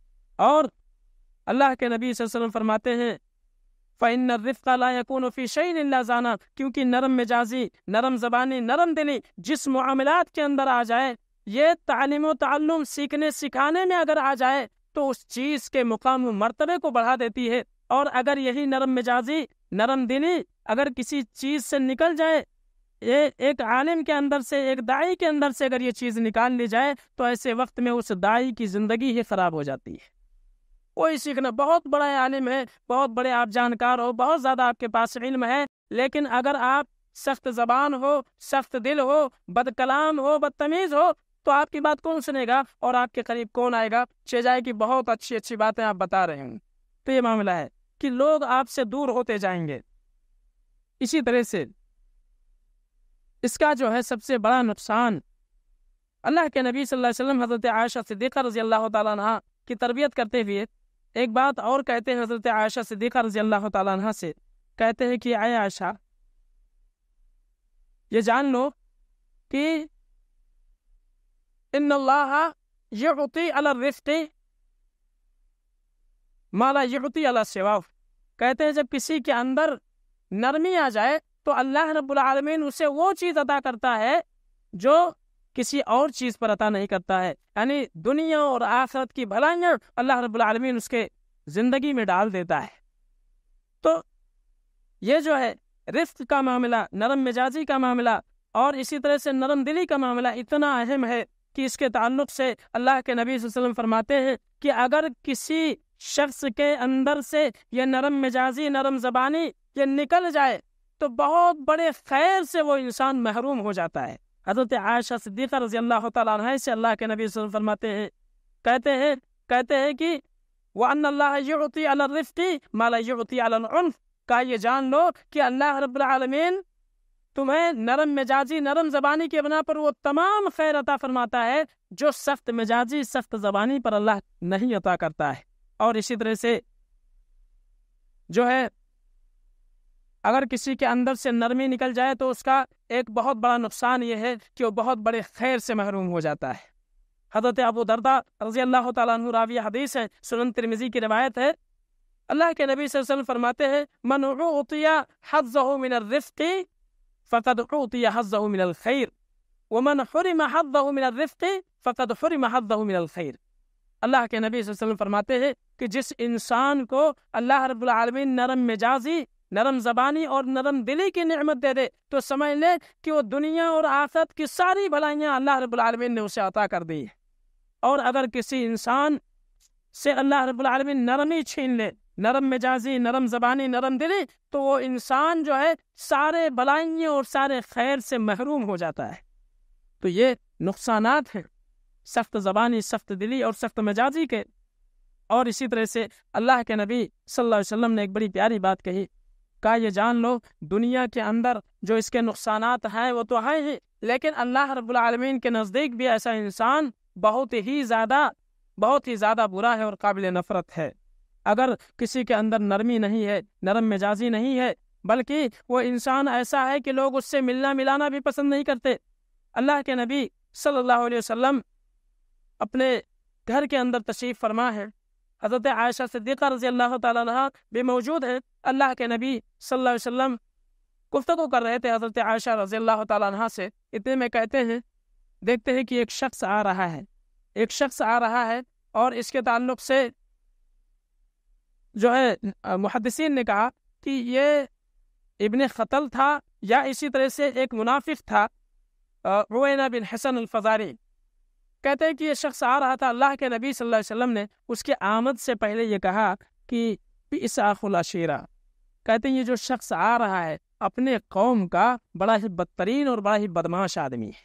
اور اللہ کے نبی صلی اللہ علیہ وسلم فرماتے ہیں فَإِنَّ الرِّفْقَ لَا يَكُونُ فِي شَيْءٍ إِلَّا زَانَهُ، کیونکہ نرم مزاجی، نرم زبانی، نرم دلی جس معاملات کے اندر آ جائے، یہ تعلیم و تعلم سیکھنے سکھانے میں اگر آ جائے تو اس چیز کے مقام و مرتبے کو بڑھا دیتی ہے۔ اور اگر یہی نرم مزاجی، نرم دلی اگر کسی چیز سے نکل جائے، ایک عالم کے اندر سے، ایک داعی کے اندر سے اگر یہ چیز نکال لی جائے، تو ایسے وقت میں اس داعی کی زندگی ہی خراب ہو جاتی ہے۔ کوئی سیکھنا بہت بڑا عالم ہے، بہت بڑے آپ جانکار ہو، بہت زیادہ آپ کے پاس علم ہے، لیکن اگر آپ سخت زبان ہو، سخت دل ہو، بد کلام ہو، بدتمیز ہو، تو آپ کی بات کون سنے گا اور آپ کے قریب کون آئے گا؟ چہ جائے کہ بہت اچھی اچھی باتیں آپ بتا رہے ہوں۔ تو یہ معاملہ ہے کہ لوگ آپ سے دور ہوتے جائیں گے۔ اسی طرح سے اس کا جو ہے سب سے بڑا نقصان، اللہ کے نبی صلی اللہ علیہ وسلم حضرت عائشہ صدیقہ رضی اللہ تعالیٰ عنہ کی تربیت کرتے ہوئے ایک بات اور کہتے ہیں حضرت عائشہ صدیقہ رضی اللہ تعالیٰ عنہ سے، کہتے ہیں کہ اے عائشہ یہ جان لو کہ ان اللہ یعطی علی الرفق ما لا یعطی علی سواہ، کہتے ہیں جب کسی کے اندر نرمی آ جائے تو اللہ رب العالمین اسے وہ چیز عطا کرتا ہے جو کسی اور چیز پر عطا نہیں کرتا ہے، یعنی دنیا اور آخرت کی بھلائیاں اللہ رب العالمین اس کے زندگی میں ڈال دیتا ہے۔ تو یہ جو ہے رفق کا معاملہ، نرم مزاجی کا معاملہ اور اسی طرح سے نرم دلی کا معاملہ اتنا اہم ہے کہ اس کے تعلق سے اللہ کے نبی صلی اللہ علیہ وسلم فرماتے ہیں کہ اگر کسی شخص کے اندر سے یہ نرم مزاجی، نرم زبانی یہ نکل جائے تو بہت بڑے خیر سے وہ انسان محروم ہو جاتا ہے۔ حضرت عائشہ صدیقہ رضی اللہ تعالیٰ عنہ سے اللہ کے نبی صلی اللہ علیہ وسلم فرماتے ہیں، کہتے ہیں کہتے ہیں کہ وَأَنَّ اللَّهَ يُعْطِي عَلَى الرِّفْقِ مَا لَا يُعْطِي عَلَى الْعُنْفِ، کا یہ جان لو کہ اللہ رب العالمین تمہیں نرم مزاجی، نرم زبانی کے بنا پر وہ تمام خیر عطا فرماتا ہے جو سخت مزاجی، سخت زبانی پر اللہ نہیں عطا کرتا ہے۔ اور اسی طرح سے جو ہے اگر کسی کے اندر سے نرمی نکل جائے تو اس کا ایک بہت بڑا نقصان یہ ہے کہ وہ بہت بڑے خیر سے محروم ہو جاتا ہے۔ حضرت ابو درداء رضی اللہ تعالیٰ عنہ راوی حدیث ہے، سنن ترمذی کی روایت ہے، اللہ کے نبی صلی اللہ علیہ وسلم فرماتے ہیں من اعطی حظه من الرفق فقد اعطی حظه من الخیر ومن حرم حظه من الرفق فقد حرم حظه من الخیر۔ اللہ کے نبی صلی اللہ علیہ وسلم فرماتے ہیں کہ جس انسان کو اللہ رب العالمین نرم مزاجی، نرم زبانی اور نرم دلی کی نعمت دے دے تو سمجھ لے کہ وہ دنیا اور آخرت کی ساری بھلائیاں اللہ رب العالمین نے اسے عطا کر دی ہے۔ اور اگر کسی انسان سے اللہ رب العالمین نرمی چھین لے، نرم مزاجی، نرم زبانی، نرم دلی، تو وہ انسان جو ہے سارے بھلائیوں اور سارے خیر سے محروم ہو جاتا ہے۔ تو یہ نقصانات ہیں سخت زبانی، سخت دلی اور سخت مزاجی کے۔ اور اسی طرح سے اللہ کے نبی صلی اللہ علیہ وسلم نے ایک بڑی پیاری بات کہی، کہا یہ جان لو دنیا کے اندر جو اس کے نقصانات ہیں وہ تو ہیں ہی، لیکن اللہ رب العالمین کے نزدیک بھی ایسا انسان بہت ہی زیادہ بہت ہی زیادہ برا ہے اور قابل نفرت ہے۔ اگر کسی کے اندر نرمی نہیں ہے، نرم مزاجی نہیں ہے، بلکہ وہ انسان ایسا ہے کہ لوگ اس سے ملنا ملانا بھی پسند نہیں کرتے۔ اللہ کے نبی صلی اللہ علیہ وسلم اپنے گھر کے اندر تشریف فرما ہے، حضرت عائشہ صدیقہ رضی اللہ تعالیٰ عنہ بھی موجود ہیں۔ اللہ کے نبی صلی اللہ علیہ وسلم گفتگو کر رہے تھے حضرت عائشہ رضی اللہ تعالیٰ عنہ سے، اتنے میں کہتے ہیں دیکھتے ہیں کہ ایک شخص آ رہا ہے، ایک شخص آ رہا ہے اور اس کے تعلق سے جو ہے محدثین نے کہا کہ یہ ابن خطل تھا یا اسی طرح سے ایک منافق تھا، عوینہ بن حسن الفزاری۔ کہتے ہیں کہ یہ شخص آ رہا تھا، اللہ کے نبی صلی اللہ علیہ وسلم نے اس کی آمد سے پہلے یہ کہا کہ بئس اخو العشیرہ، کہتے ہیں یہ جو شخص آ رہا ہے اپنے قوم کا بڑا ہی بدترین اور بڑا ہی بدمعاش آدمی ہے۔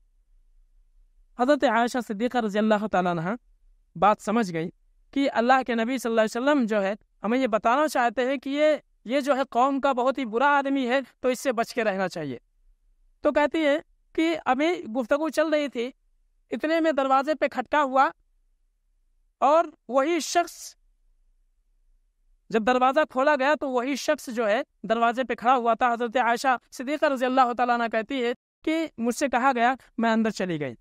حضرت عائشہ صدیقہ رضی اللہ تعالیٰ عنہ بات سمجھ گئی کہ اللہ کے نبی صلی اللہ علیہ وسلم جو ہے ہمیں یہ بتانا چاہتے ہیں کہ یہ یہ جو ہے قوم کا بہت ہی برا آدمی ہے، تو اس سے بچ کے رہنا چاہیے۔ تو کہتی ہے کہ ابھی گفتگو چل رہی تھی، اتنے میں دروازے پہ کھٹکا ہوا اور وہی شخص، جب دروازہ کھولا گیا تو وہی شخص جو ہے دروازے پہ کھڑا ہوا تھا۔ حضرت عائشہ صدیقہ رضی اللہ تعالیٰ عنہ کہتی ہے کہ مجھ سے کہا گیا، میں اندر چلی گئی۔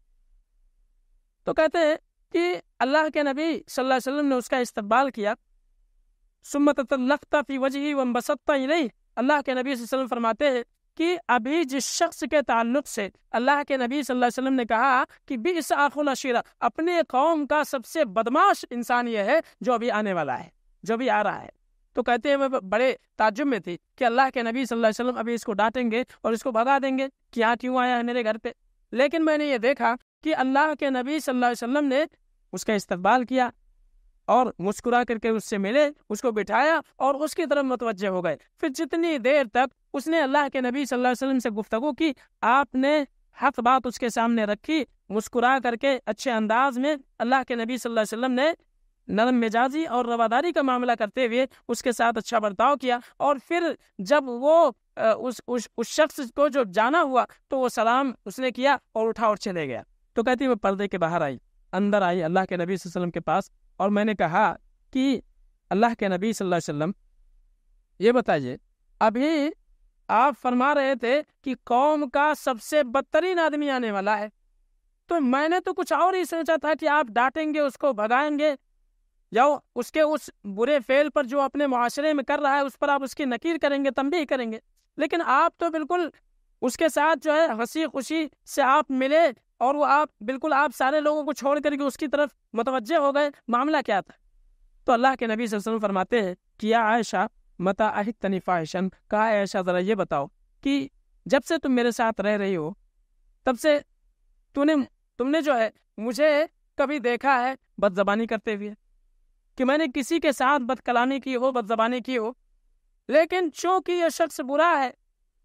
تو کہتے ہیں کہ اللہ کے نبی صلی اللہ علیہ وسلم نے اس کا استقبال کیا، ثم تطلقت فی وجہی وانبسطت الیہ۔ اللہ کے نبی صلی اللہ علیہ وسلم فرماتے ہیں کہ ابھی جس شخص کے تعلق سے اللہ کے نبی صلی اللہ علیہ وسلم نے کہا کہ بئس اخو العشیرہ، اپنے قوم کا سب سے بدمعاش انسان یہ ہے جو ابھی آنے والا ہے، جو بھی آ رہا ہے۔ تو کہتے ہیں میں بڑے تعجب میں تھی کہ اللہ کے نبی صلی اللہ علیہ وسلم ابھی اس کو ڈانٹیں گے اور اس کو بھگا دیں گے کہ یہاں کیوں آیا ہے میرے گھر پہ، لیکن میں نے یہ دیکھا کہ اللہ کے نبی صلی اللہ علیہ وسلم نے اس کا استقبال کیا اور مسکرا کر کے اس سے ملے، اس کو بٹھایا اور اس کی طرف متوجہ ہو گئے۔ پھر جتنی دیر تک اس نے اللہ کے نبی صلی اللہ علیہ وسلم سے گفتگو کی، آپ نے حق بات اس کے سامنے رکھی، مسکرا کر کے اچھے انداز میں اللہ کے نبی صلی اللہ علیہ وسلم نے نرم مزاجی اور رواداری کا معاملہ کرتے ہوئے اس کے ساتھ اچھا برتاؤ کیا۔ اور پھر جب وہ اس, اس, اس شخص کو جو جانا ہوا تو وہ سلام اس نے کیا اور اٹھا اور چلے گیا۔ تو کہتی وہ پردے کے باہر آئی، اندر آئی اللہ کے نبی صلی اللہ علیہ وسلم کے پاس، اور میں نے کہا کہ اللہ کے نبی صلی اللہ علیہ وسلم یہ بتائیے، ابھی آپ فرما رہے تھے کہ قوم کا سب سے بدترین آدمی آنے والا ہے، تو میں نے تو کچھ اور ہی سوچا تھا کہ آپ ڈانٹیں گے، اس کو بھگائیں گے، یا اس کے اس برے فعل پر جو اپنے معاشرے میں کر رہا ہے اس پر آپ اس کی نکیر کریں گے، تنبیہ کریں گے، لیکن آپ تو بالکل اس کے ساتھ جو ہے ہنسی خوشی سے آپ ملے اور وہ آپ بالکل آپ سارے لوگوں کو چھوڑ کر کے اس کی طرف متوجہ ہو گئے، معاملہ کیا تھا؟ تو اللہ کے نبی صلی اللہ علیہ وسلم فرماتے ہیں کہ یا عائشہ متی احدتنی فاحشا، کہا عائشہ ذرا یہ بتاؤ کہ جب سے تم میرے ساتھ رہ رہی ہو تب سے تو نے تم نے جو ہے مجھے کبھی دیکھا ہے بد زبانی کرتے ہوئے، کہ میں نے کسی کے ساتھ بد کلامی کی ہو، بد زبانی کی ہو، لیکن چونکہ یہ شخص برا ہے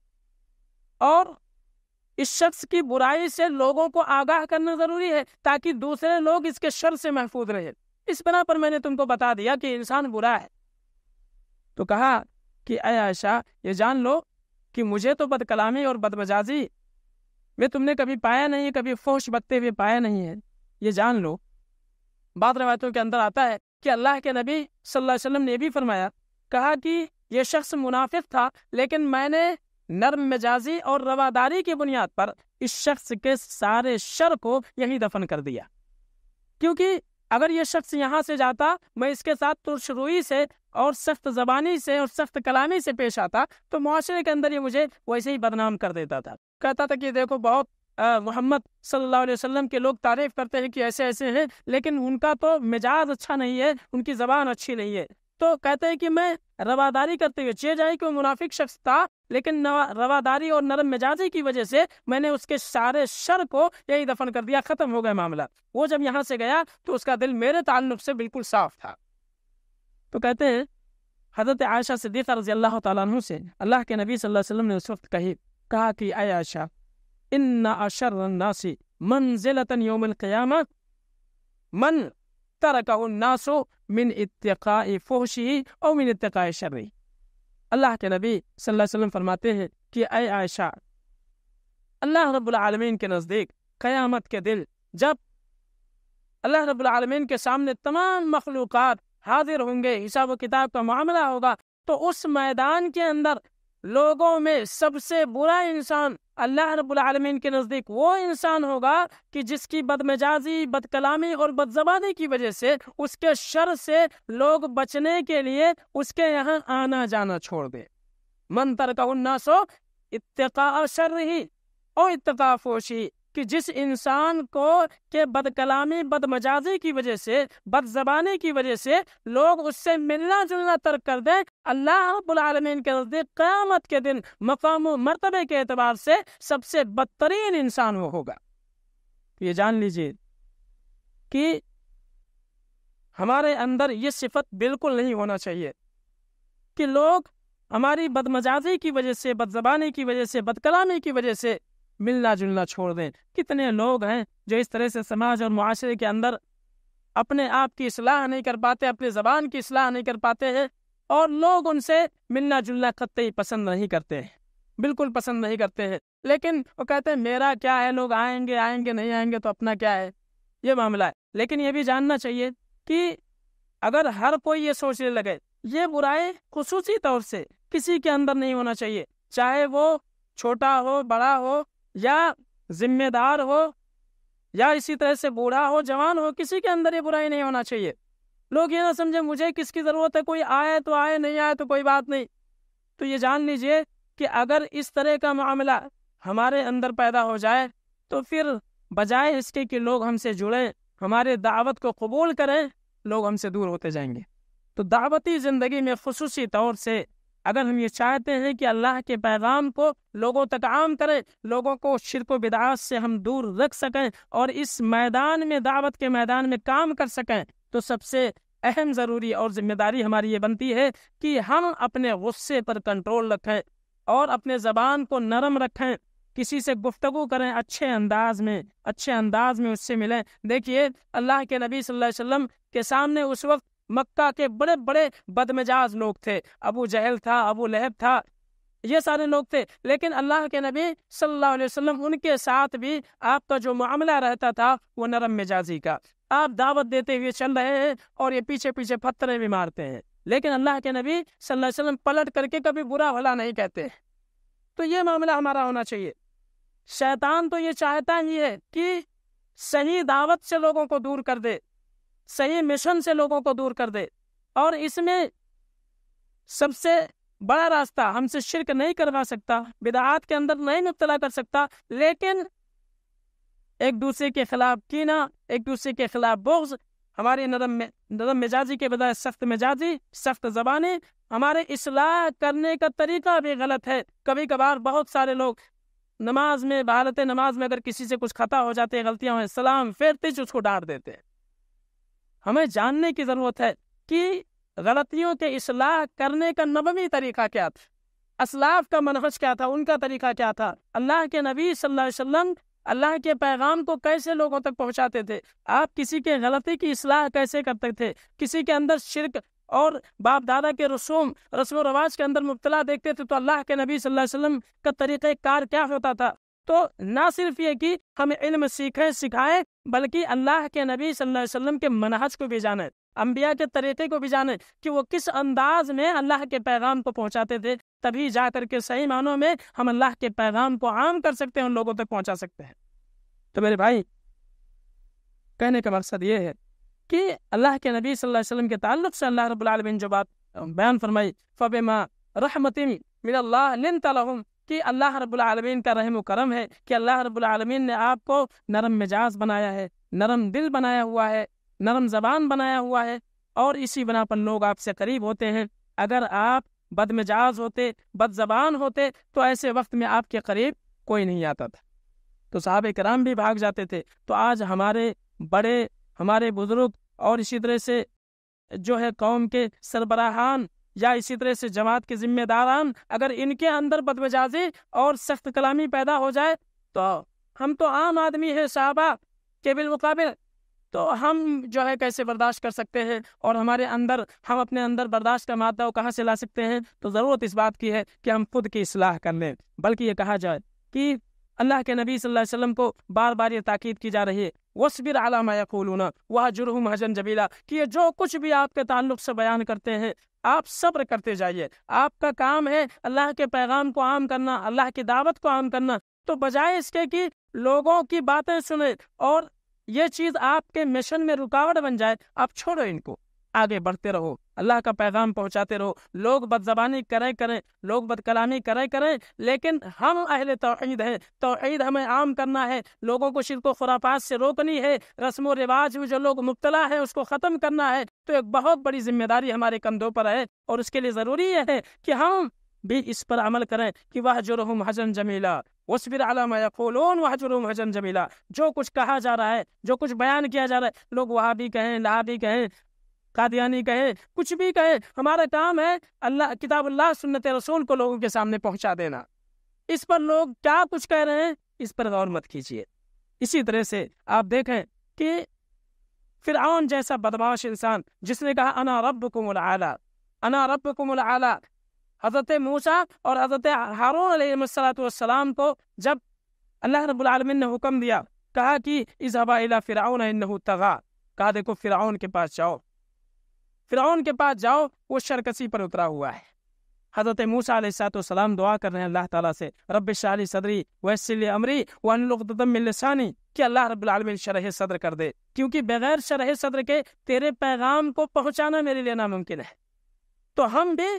اور اس شخص کی برائی سے لوگوں کو آگاہ کرنا ضروری ہے تاکہ دوسرے لوگ اس کے شر سے محفوظ رہے، اس بنا پر میں نے تم کو بتا دیا کہ انسان برا ہے۔ تو کہا کہ اے عائشہ یہ جان لو کہ مجھے تو بد کلامی اور بد مزاجی میں تم نے کبھی پایا نہیں، کبھی فحش بکتے ہوئے پایا نہیں ہے، یہ جان لو۔ بعض روایتوں کے اندر آتا ہے کہ اللہ کے نبی صلی اللہ علیہ وسلم نے بھی فرمایا، کہا کہ یہ شخص منافق تھا لیکن میں نے نرم مزاجی اور رواداری کی بنیاد پر اس شخص کے سارے شر کو یہی دفن کر دیا، کیونکہ اگر یہ شخص یہاں سے جاتا، میں اس کے ساتھ ترش روئی سے اور سخت زبانی سے اور سخت کلامی سے پیش آتا تو معاشرے کے اندر یہ مجھے ویسے ہی بدنام کر دیتا تھا، کہتا تھا کہ دیکھو بہت محمد صلی اللہ علیہ وسلم کے لوگ تعریف کرتے ہیں کہ ایسے ایسے ہیں، لیکن ان کا تو مزاج اچھا نہیں ہے، ان کی زبان اچھی نہیں ہے۔ تو کہتے ہیں کہ میں رواداری کرتے ہوئے چے جائے کہ وہ منافق شخص تھا، لیکن رواداری اور نرم مزاجی کی وجہ سے میں نے اس کے سارے شر کو یہی دفن کر دیا، ختم ہو گیا معاملہ۔ وہ جب یہاں سے گیا تو اس کا دل میرے تعلق سے بالکل صاف تھا۔ تو کہتے ہیں حضرت عائشہ صدیقہ رضی اللہ تعالیٰ عنہ سے اللہ کے نبی صلی اللہ علیہ وسلم نے اس وقت کہی کہا کہ اے عائشہ ان اشر الناس منزلۃ یوم القیامہ من ترکہ الناس من اتقاء فحشہ او من اتقاء شرہ۔ اللہ کے نبی صلی اللہ علیہ وسلم فرماتے ہیں کہ اے عائشہ، اللہ رب العالمین کے نزدیک قیامت کے دن جب اللہ رب العالمین کے سامنے تمام مخلوقات حاضر ہوں گے، حساب و کتاب کا معاملہ ہوگا، تو اس میدان کے اندر لوگوں میں سب سے برا انسان اللہ رب العالمین کے نزدیک وہ انسان ہوگا کہ جس کی بدمجازی، بد کلامی اور بد زبانی کی وجہ سے اس کے شر سے لوگ بچنے کے لیے اس کے یہاں آنا جانا چھوڑ دے۔ من ترکہ الناس اتقاء شرہ او اتقاء فحشہ، کہ جس انسان کو کہ بد کلامی، بد مجازی کی وجہ سے، بد زبانی کی وجہ سے لوگ اس سے ملنا جلنا ترک کر دیں، اللہ رب العالمین کے نزدیک قیامت کے دن مقام و مرتبے کے اعتبار سے سب سے بدترین انسان وہ ہوگا۔ یہ جان لیجیے کہ ہمارے اندر یہ صفت بالکل نہیں ہونا چاہیے کہ لوگ ہماری بد مجازی کی وجہ سے، بد زبانی کی وجہ سے، بد کلامی کی وجہ سے ملنا جلنا چھوڑ دیں۔ کتنے لوگ ہیں جو اس طرح سے سماج اور معاشرے کے اندر اپنے آپ کی اصلاح نہیں کر پاتے، اپنی زبان کی اصلاح نہیں کر پاتے ہیں، اور لوگ ان سے ملنا جلنا قطعی پسند نہیں کرتے ہیں، بالکل پسند نہیں کرتے ہیں، لیکن وہ کہتے ہیں میرا کیا ہے، لوگ آئیں گے آئیں گے نہیں آئیں گے تو اپنا کیا ہے، یہ معاملہ ہے۔ لیکن یہ بھی جاننا چاہیے کہ اگر ہر کوئی یہ سوچنے لگے، یہ برائی خصوصی طور سے کسی کے اندر نہیں ہونا چاہیے، چاہے وہ چھوٹا ہو، بڑا ہو، یا ذمہ دار ہو، یا اسی طرح سے بوڑھا ہو، جوان ہو، کسی کے اندر یہ برائی نہیں ہونا چاہیے۔ لوگ یہ نہ سمجھیں مجھے کس کی ضرورت ہے، کوئی آئے تو آئے، نہیں آئے تو کوئی بات نہیں۔ تو یہ جان لیجئے کہ اگر اس طرح کا معاملہ ہمارے اندر پیدا ہو جائے تو پھر بجائے اس کے کہ لوگ ہم سے جڑیں، ہمارے دعوت کو قبول کریں، لوگ ہم سے دور ہوتے جائیں گے۔ تو دعوتی زندگی میں خصوصی طور سے اگر ہم یہ چاہتے ہیں کہ اللہ کے پیغام کو لوگوں تک عام کریں، لوگوں کو شرک و بدعات سے ہم دور رکھ سکیں اور اس میدان میں، دعوت کے میدان میں کام کر سکیں، تو سب سے اہم ضروری اور ذمہ داری ہماری یہ بنتی ہے کہ ہم اپنے غصے پر کنٹرول رکھیں اور اپنے زبان کو نرم رکھیں، کسی سے گفتگو کریں اچھے انداز میں، اچھے انداز میں اس سے ملیں۔ دیکھیے اللہ کے نبی صلی اللہ علیہ وسلم کے سامنے اس وقت مکہ کے بڑے بڑے بدمجاز لوگ تھے، ابو جہل تھا، ابو لہب تھا، یہ سارے لوگ تھے، لیکن اللہ کے نبی صلی اللہ علیہ وسلم ان کے ساتھ بھی آپ کا جو معاملہ رہتا تھا وہ نرم مزاجی کا۔ آپ دعوت دیتے ہوئے چل رہے ہیں اور یہ پیچھے پیچھے پتھریں بھی مارتے ہیں، لیکن اللہ کے نبی صلی اللہ علیہ وسلم پلٹ کر کے کبھی برا بھلا نہیں کہتے۔ تو یہ معاملہ ہمارا ہونا چاہیے۔ شیطان تو یہ چاہتا ہی ہے کہ صحیح دعوت سے لوگوں کو دور کر دے، صحیح مشن سے لوگوں کو دور کر دے، اور اس میں سب سے بڑا راستہ ہم سے شرک نہیں کروا سکتا، بدعات کے اندر نہیں مبتلا کر سکتا، لیکن ایک دوسرے کے خلاف کینہ، ایک دوسرے کے خلاف بغض، ہماری نرم نرم مزاجی کے بجائے سخت مزاجی، سخت زبانی، ہمارے اصلاح کرنے کا طریقہ بھی غلط ہے۔ کبھی کبھار بہت سارے لوگ نماز میں، بحالت نماز میں اگر کسی سے کچھ خطا ہو جاتے ہیں، غلطیاں ہوئیں، سلام پھیرتے ہی اس کو ڈانٹ دیتے ہیں۔ ہمیں جاننے کی ضرورت ہے کہ غلطیوں کے اصلاح کرنے کا نبوی طریقہ کیا تھا، اسلاف کا منہج کیا تھا، ان کا طریقہ کیا تھا، اللہ کے نبی صلی اللہ علیہ وسلم اللہ کے پیغام کو کیسے لوگوں تک پہنچاتے تھے، آپ کسی کے غلطی کی اصلاح کیسے کرتے تھے، کسی کے اندر شرک اور باپ دادا کے رسوم رسم و رواج کے اندر مبتلا دیکھتے تھے تو اللہ کے نبی صلی اللہ علیہ وسلم کا طریقہ کار کیا ہوتا تھا۔ تو نہ صرف یہ کہ ہم علم سیکھیں سکھائیں، بلکہ اللہ کے نبی صلی اللہ علیہ وسلم کے منہج کو بھی جانیں، انبیاء کے طریقے کو بھی جانیں کہ وہ کس انداز میں اللہ کے پیغام کو پہنچاتے تھے، تبھی جا کر کے صحیح معنوں میں ہم اللہ کے پیغام کو عام کر سکتے ہیں، ان لوگوں تک پہنچا سکتے ہیں۔ تو میرے بھائی، کہنے کا مقصد یہ ہے کہ اللہ کے نبی صلی اللہ علیہ وسلم کے تعلق سے اللہ رب العالمین جو بات بیان فرمائی، فَبِمَا رَحْمَةٍ مِّنَ اللَّهِ لِنْتَ لَهُمْ، کہ اللہ رب العالمین کا رحم و کرم ہے کہ اللہ رب العالمین نے آپ کو نرم مزاج بنایا ہے، نرم دل بنایا ہوا ہے، نرم زبان بنایا ہوا ہے، اور اسی بنا پر لوگ آپ سے قریب ہوتے ہیں۔ اگر آپ بد مزاج ہوتے، بد زبان ہوتے، تو ایسے وقت میں آپ کے قریب کوئی نہیں آتا تھا، تو صحابہ کرام بھی بھاگ جاتے تھے۔ تو آج ہمارے بڑے، ہمارے بزرگ، اور اسی طرح سے جو ہے قوم کے سربراہان یا اسی طرح سے جماعت کے ذمہ داران، اگر ان کے اندر بدمزاجی اور سخت کلامی پیدا ہو جائے تو ہم تو عام آدمی ہیں صحابہ کے بالمقابل، تو ہم جو ہے کیسے برداشت کر سکتے ہیں، اور ہمارے اندر، ہم اپنے اندر برداشت کا مادہ وہ کہاں سے لا سکتے ہیں؟ تو ضرورت اس بات کی ہے کہ ہم خود کی اصلاح کر لیں۔ بلکہ یہ کہا جائے کہ اللہ کے نبی صلی اللہ علیہ وسلم کو بار بار یہ تاکید کی جا رہی ہے، وَاصْبِرْ عَلَىٰ مَا يَقُولُونَ وَاهْجُرْهُمْ هَجْرًا جَمِيلًا، کہ یہ جو کچھ بھی آپ کے تعلق سے بیان کرتے ہیں آپ صبر کرتے جائیے. آپ کا کام ہے اللہ کے پیغام کو عام کرنا، اللہ کی دعوت کو عام کرنا، تو بجائے اس کے کہ لوگوں کی باتیں سنیں اور یہ چیز آپ کے مشن میں رکاوٹ بن جائے، آپ چھوڑو ان کو، آگے بڑھتے رہو، اللہ کا پیغام پہنچاتے رہو. لوگ بد زبانی کرے کریں، لوگ بد کلامی کرے کریں، لیکن ہم اہل توحید ہیں، توحید ہمیں عام کرنا ہے، لوگوں کو شرک و خرافات سے روکنی ہے، رسم و رواج میں جو لوگ مبتلا ہیں اس کو ختم کرنا ہے. تو ایک بہت بڑی ذمہ داری ہمارے کندھوں پر ہے، اور اس کے لیے ضروری یہ ہے کہ ہم بھی اس پر عمل کریں کہ وَاهْجُرْهُمْ هَجْرًا جَمِيلًا وَاصْبِرْ عَلَىٰ مَا يَقُولُونَ وَاهْجُرْهُمْ هَجْرًا جَمِيلًا. جو کچھ کہا جا رہا ہے، جو کچھ بیان کیا جا رہا ہے، لوگ وہاں بھی کہیں، لا بھی کہیں، قادیانی کہیں، کچھ بھی کہیں، ہمارا کام ہے اللہ کتاب اللہ سنت رسول کو لوگوں کے سامنے پہنچا دینا. اس پر لوگ کیا کچھ کہہ رہے ہیں اس پر غور مت کیجیے. اسی طرح سے آپ دیکھیں کہ فرعون جیسا بدمعاش انسان جس نے کہا انا ربکم الاعلی، انا ربکم الاعلی، حضرت موسیٰ اور حضرت ہارون علیہ السلام کو جب اللہ رب العالمین نے حکم دیا، کہا کہ اذهبا الی فرعون انه طغى، کہا دیکھو فرعون کے پاس جاؤ، فرعون کے پاس جاؤ، وہ شرکسی پر اترا ہوا ہے. حضرت موسیٰ علیہ السلام دعا کر رہے ہیں اللہ تعالیٰ سے، رب اشرح لی صدری ویسر لی امری واحلل عقدۃ من لسانی، کہ اللہ رب العالمین شرح صدر کر دے، کیونکہ بغیر شرح صدر کے تیرے پیغام کو پہنچانا میرے لیے ناممکن ہے. تو ہم بھی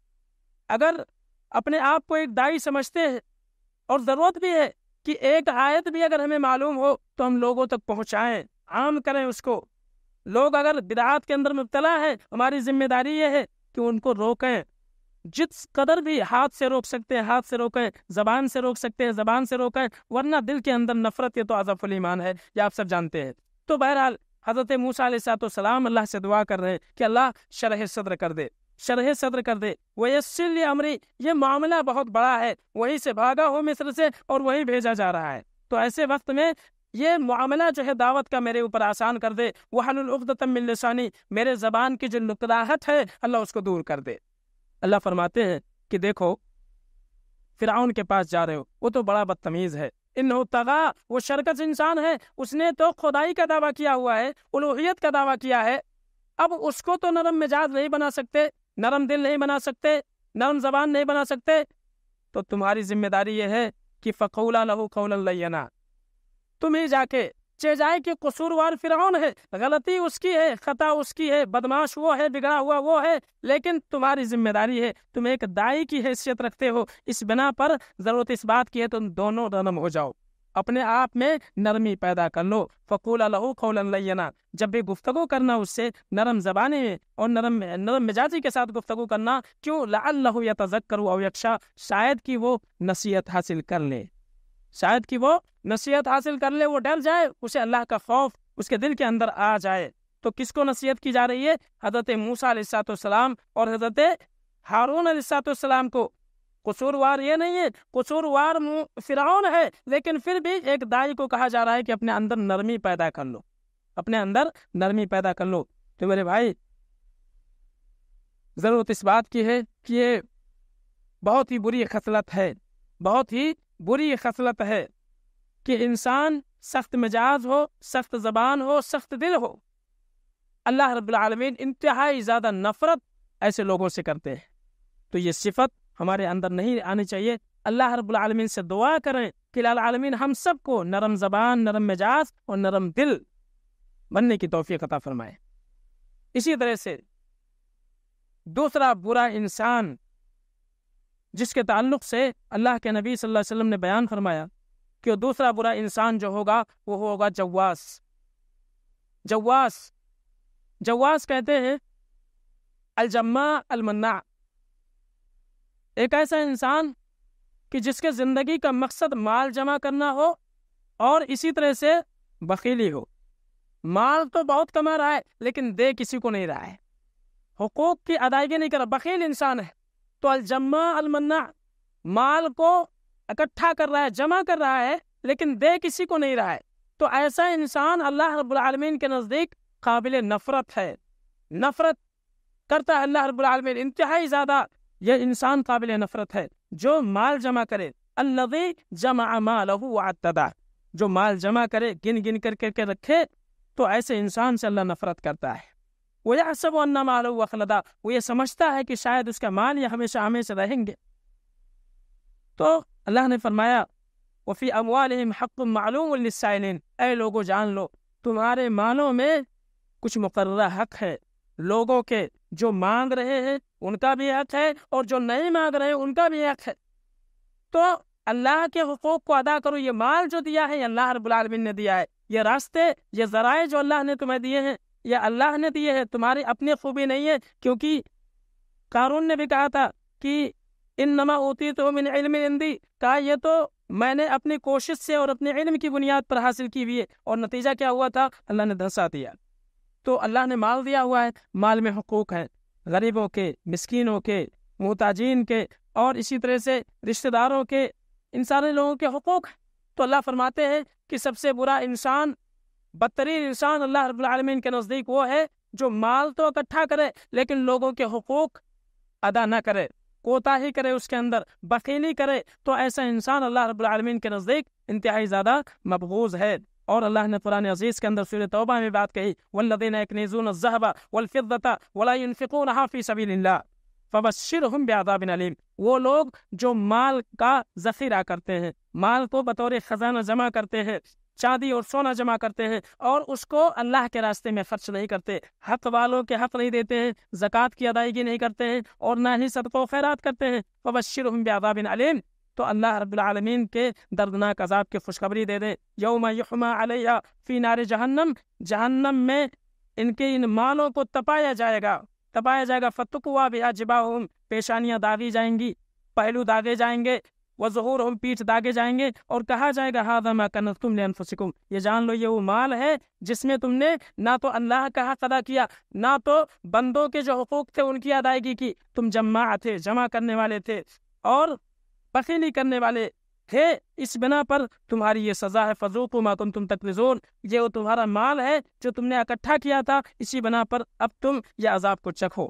اگر اپنے آپ کو ایک داعی سمجھتے ہیں، اور ضرورت بھی ہے کہ ایک آیت بھی اگر ہمیں معلوم ہو تو ہم لوگوں تک پہنچائیں، عام کریں اس کو. لوگ اگر بدعات کے اندر مبتلا ہے، ہماری ذمہ داری یہ ہے کہ ان کو روکیں، جس قدر بھی ہاتھ سے روک سکتے ہیں ہاتھ سے روکیں، زبان سے روک سکتے ہیں زبان سے روکیں، ورنہ دل کے اندر نفرت، یہ تو اضعف الایمان ہے، یہ آپ سب جانتے ہیں. تو بہرحال حضرت موسیٰ علیہ السلام اللہ سے دعا کر رہے ہیں کہ اللہ شرح صدر کر دے، شرح صدر کر دے. ویسر لی امری، یہ معاملہ بہت بڑا ہے، وہیں سے بھاگا ہو مصر سے اور وہیں بھیجا جا رہا ہے. تو ایسے وقت میں یہ معاملہ جو ہے دعوت کا میرے اوپر آسان کر دے. وَاحْلُلْ عُقْدَةً مِّن لِّسَانِی، میرے زبان کی جو لکڑاہٹ ہے اللہ اس کو دور کر دے. اللہ فرماتے ہیں کہ دیکھو فرعون کے پاس جا رہے ہو، وہ تو بڑا بدتمیز ہے، انہو طغا، وہ شرکس انسان ہے، اس نے تو خدائی کا دعویٰ کیا ہوا ہے، الوہیت کا دعویٰ کیا ہے. اب اس کو تو نرم مزاج نہیں بنا سکتے، نرم دل نہیں بنا سکتے، نرم زبان نہیں بنا سکتے. تو تمہاری ذمہ داری یہ ہے کہ فقولا لہو قولا لینا، تم ہی جا کے چہ جائے کہ قصوروار فرعون ہے، غلطی اس کی ہے، خطا اس کی ہے، بدماش وہ ہے، بگڑا ہوا وہ ہے، لیکن تمہاری ذمہ داری ہے، تم ایک داعی کی حیثیت رکھتے ہو، اس بنا پر ضرورت اس بات کی ہے تم دونوں نرم ہو جاؤ، اپنے آپ میں نرمی پیدا کر لو. فقولا لہو قولا لینا، جب بھی گفتگو کرنا اس سے نرم زبانی میں اور نرم نرم مزاجی کے ساتھ گفتگو کرنا. کیوں؟ لعلہ یتذکر او یخشی، شاید کہ وہ نصیحت حاصل کر لے، شاید کہ وہ نصیحت حاصل کر لے، وہ ڈر جائے، اسے اللہ کا خوف اس کے دل کے اندر آ جائے. تو کس کو نصیحت کی جا رہی ہے؟ حضرت موسیٰ علیہ السلام اور حضرت ہارون علیہ السلام کو. قصوروار یہ نہیں ہے، قصوروار فرعون ہے، لیکن پھر بھی ایک داعی کو کہا جا رہا ہے کہ اپنے اندر نرمی پیدا کر لو، اپنے اندر نرمی پیدا کر لو. تو میرے بھائی ضرورت اس بات کی ہے کہ یہ بہت ہی بری خصلت ہے، بہت ہی بری خصلت ہے کہ انسان سخت مزاج ہو، سخت زبان ہو، سخت دل ہو. اللہ رب العالمین انتہائی زیادہ نفرت ایسے لوگوں سے کرتے ہیں. تو یہ صفت ہمارے اندر نہیں آنی چاہیے. اللہ رب العالمین سے دعا کریں کہ العالمین ہم سب کو نرم زبان، نرم مزاج اور نرم دل بننے کی توفیق عطا فرمائے. اسی طرح سے دوسرا برا انسان جس کے تعلق سے اللہ کے نبی صلی اللہ علیہ وسلم نے بیان فرمایا کہ دوسرا برا انسان جو ہوگا وہ ہوگا جواس. جواس جواس کہتے ہیں الجماع المناع، ایک ایسا انسان کہ جس کے زندگی کا مقصد مال جمع کرنا ہو اور اسی طرح سے بخیلی ہو. مال تو بہت کما رہا ہے لیکن دے کسی کو نہیں رہا ہے، حقوق کی ادائیگی نہیں کر رہا، بخیل انسان ہے. تو الجماع المناع، مال کو اکٹھا کر رہا ہے، جمع کر رہا ہے لیکن دے کسی کو نہیں رہا ہے. تو ایسا انسان اللہ رب العالمین کے نزدیک قابل نفرت ہے، نفرت کرتا ہے اللہ رب العالمین انتہائی زیادہ. یہ انسان قابل نفرت ہے جو مال جمع کرے. الذی جمع مالہ وعددہ، جو مال جمع کرے گن گن کر کر کے رکھے تو ایسے انسان سے اللہ نفرت کرتا ہے۔ وَيَحْسَبُ أَنَّ مَالَهُ أَخْلَدَ، وہ یہ سمجھتا ہے کہ شاید اس کا مال یہ ہمیشہ ہمیشہ رہیں گے۔ تو اللہ نے فرمایا وَفِي أَمْوَالِهِمْ حَقٌّ مَعْلُومٌ لِلسَّائِلِينَ، اے لوگو جان لو تمہارے مالوں میں کچھ مقررہ حق ہے لوگوں کے، جو مانگ رہے ہیں ان کا بھی حق ہے اور جو نہیں مانگ رہے ان کا بھی حق ہے۔ تو اللہ کے حقوق کو ادا کرو۔ یہ مال جو دیا ہے یہ اللہ رب العالمین نے دیا ہے، یہ راستے یہ ذرائع جو اللہ نے تمہیں دیے ہیں یہ اللہ نے دیے ہیں، تمہاری اپنی خوبی نہیں ہے۔ کیونکہ قارون نے بھی کہا تھا کہ انما اوتیتہ من علم عندی، کہا یہ تو میں نے اپنی کوشش سے اور اپنے علم کی بنیاد پر حاصل کی ہوئی ہے، اور نتیجہ کیا ہوا تھا؟ اللہ نے دھنسا دیا۔ تو اللہ نے مال دیا ہوا ہے، مال میں حقوق ہیں غریبوں کے، مسکینوں کے، محتاجین کے، اور اسی طرح سے رشتہ داروں کے، ان سارے لوگوں کے حقوق ہیں۔ تو اللہ فرماتے ہیں کہ سب سے برا انسان، بدترین انسان اللہ رب العالمین کے نزدیک وہ ہے جو مال تو اکٹھا کرے لیکن لوگوں کے حقوق ادا نہ کرے، کوتاہی کرے، اس کے اندر بخیلی کرے۔ تو ایسا انسان اللہ رب العالمین کے نزدیک انتہائی زیادہ مبغوض ہے۔ اور اللہ نے قرآن عزیز کے اندر سورہ توبہ میں بات کہی والذین یکنزون الذهب والفضة ولا ينفقونها في سبيل الله فبشرهم بعذاب علیم، وہ لوگ جو مال کا ذخیرہ کرتے ہیں، مال کو بطور خزانہ جمع کرتے ہیں، چاندی اور سونا جمع کرتے ہیں، اور اس کو اللہ کے راستے میں خرچ نہیں کرتے، حق والوں کے حق نہیں دیتے ہیں، زکوٰۃ کی ادائیگی نہیں کرتے ہیں، اور نہ ہی صدقہ و خیرات کرتے ہیں، فبشرهم بعذاب علیم، تو اللہ رب العالمین کے دردناک عذاب کی خوشخبری دے دیں۔ یوم یحمى علیہا فی نار جہنم، جہنم میں ان کے ان مالوں کو تپایا جائے گا، تپایا جائے گا، فتقوا بها جباہم، پیشانیاں داغی جائیں گی، پہلو داغے جائیں گے، وظہورہم، پیٹھ داغے جائیں گے، اور کہا جائے گا ھذا ما کنزتم لانفسکم، یہ جان لو یہ وہ مال ہے جس میں تم نے نہ تو اللہ کا حق ادا کیا، نہ تو بندوں کے جو حقوق تھے ان کی ادائیگی کی، تم جماع تھے، جمع کرنے والے تھے، اور بخیلی کرنے والے تھے، اس بنا پر تمہاری یہ سزا ہے، فذوقوا ما کنتم تکنزون، یہ وہ تمہارا مال ہے جو تم نے اکٹھا کیا تھا، اسی بنا پر اب تم یہ عذاب کو چکھو۔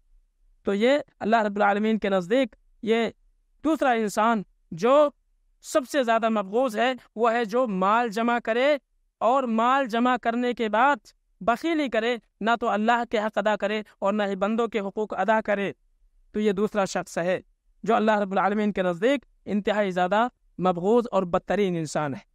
تو یہ اللہ رب العالمین کے نزدیک یہ دوسرا انسان جو سب سے زیادہ مبغوض ہے وہ ہے جو مال جمع کرے اور مال جمع کرنے کے بعد بخیلی کرے، نہ تو اللہ کے حق ادا کرے اور نہ ہی بندوں کے حقوق ادا کرے۔ تو یہ دوسرا شخص ہے جو اللہ رب العالمین کے نزدیک انتہائی زیادہ مبغوض اور بدترین انسان ہے۔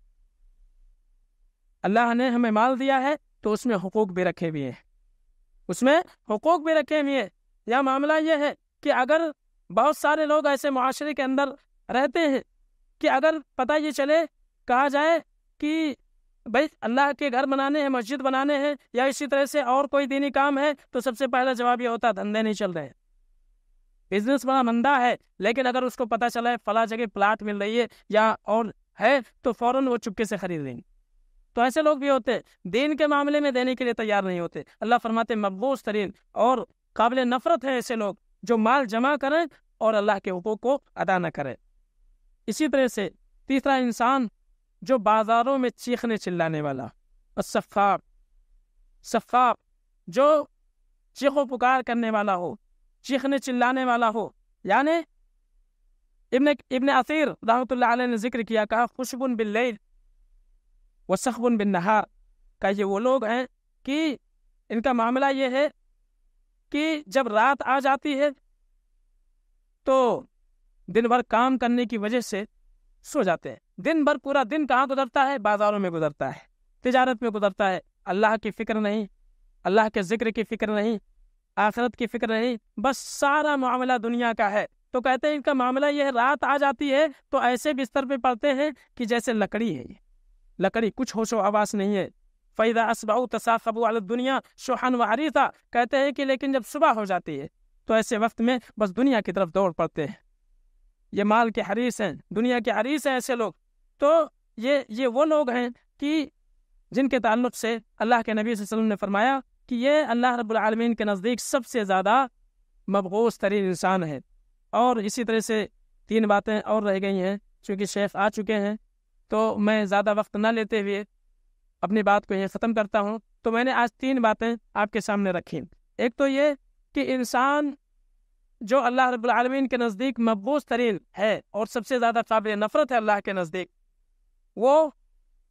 اللہ نے ہمیں مال دیا ہے تو اس میں حقوق بھی رکھے ہوئے ہیں، اس میں حقوق بھی رکھے ہوئے ہیں۔ یا معاملہ یہ ہے کہ اگر بہت سارے لوگ ایسے معاشرے کے اندر رہتے ہیں کہ اگر پتہ یہ چلے، کہا جائے کہ بھائی اللہ کے گھر بنانے ہیں، مسجد بنانے ہیں، یا اسی طرح سے اور کوئی دینی کام ہے، تو سب سے پہلا جواب یہ ہوتا ہے دھندے نہیں چل رہے، بزنس بڑا مندہ ہے۔ لیکن اگر اس کو پتہ چلا ہے فلاں جگہ پلاٹ مل رہی ہے یا اور ہے تو فوراً وہ چپکے سے خرید لیں گے۔ تو ایسے لوگ بھی ہوتے ہیں، دین کے معاملے میں دینے کے لیے تیار نہیں ہوتے۔ اللہ فرماتے مبغوض ترین اور قابل نفرت ہے ایسے لوگ جو مال جمع کریں اور اللہ کے حقوق کو ادا نہ کریں۔ اسی طرح سے تیسرا انسان جو بازاروں میں چیخنے چلانے والا، السفاق، سفاق جو چیخ و پکار کرنے والا ہو، چیخنے چلانے والا ہو، یعنی ابن ابن اثیر رحمۃ اللہ علیہ نے ذکر کیا، کہا خشب باللیل وسخب بالنہار، کہ یہ وہ لوگ ہیں کہ ان کا معاملہ یہ ہے کہ جب رات آ جاتی ہے تو دن بھر کام کرنے کی وجہ سے سو جاتے ہیں، دن بھر پورا دن کہاں گزرتا ہے؟ بازاروں میں گزرتا ہے، تجارت میں گزرتا ہے، اللہ کی فکر نہیں، اللہ کے ذکر کی فکر نہیں، آخرت کی فکر نہیں، بس سارا معاملہ دنیا کا ہے۔ تو کہتے ہیں ان کا معاملہ یہ ہے، رات آ جاتی ہے تو ایسے بستر پہ پڑتے ہیں کہ جیسے لکڑی ہے، یہ لکڑی، کچھ ہوش و حواس نہیں ہے۔ فَإِذَا أَصْبَحُوا تَسَاقَطُوا عَلَى الدُّنْيَا شُحًّا وَحَرِيصًا، کہتے ہیں کہ لیکن جب صبح ہو جاتی ہے تو ایسے وقت میں بس دنیا کی طرف دوڑ پڑتے ہیں، یہ مال کے حریص ہیں، دنیا کے حریص ہیں ایسے لوگ۔ تو یہ یہ وہ لوگ ہیں کہ جن کے تعلق سے اللہ کے نبی صلی اللہ علیہ وسلم نے فرمایا کہ یہ اللہ رب العالمین کے نزدیک سب سے زیادہ مبغوض ترین انسان ہے۔ اور اسی طرح سے تین باتیں اور رہ گئی ہیں، چونکہ شیخ آ چکے ہیں تو میں زیادہ وقت نہ لیتے ہوئے اپنی بات کو یہ ختم کرتا ہوں۔ تو میں نے آج تین باتیں آپ کے سامنے رکھی۔ ایک تو یہ کہ انسان جو اللہ رب العالمین کے نزدیک مبغوض ترین ہے اور سب سے زیادہ قابل نفرت ہے اللہ کے نزدیک، وہ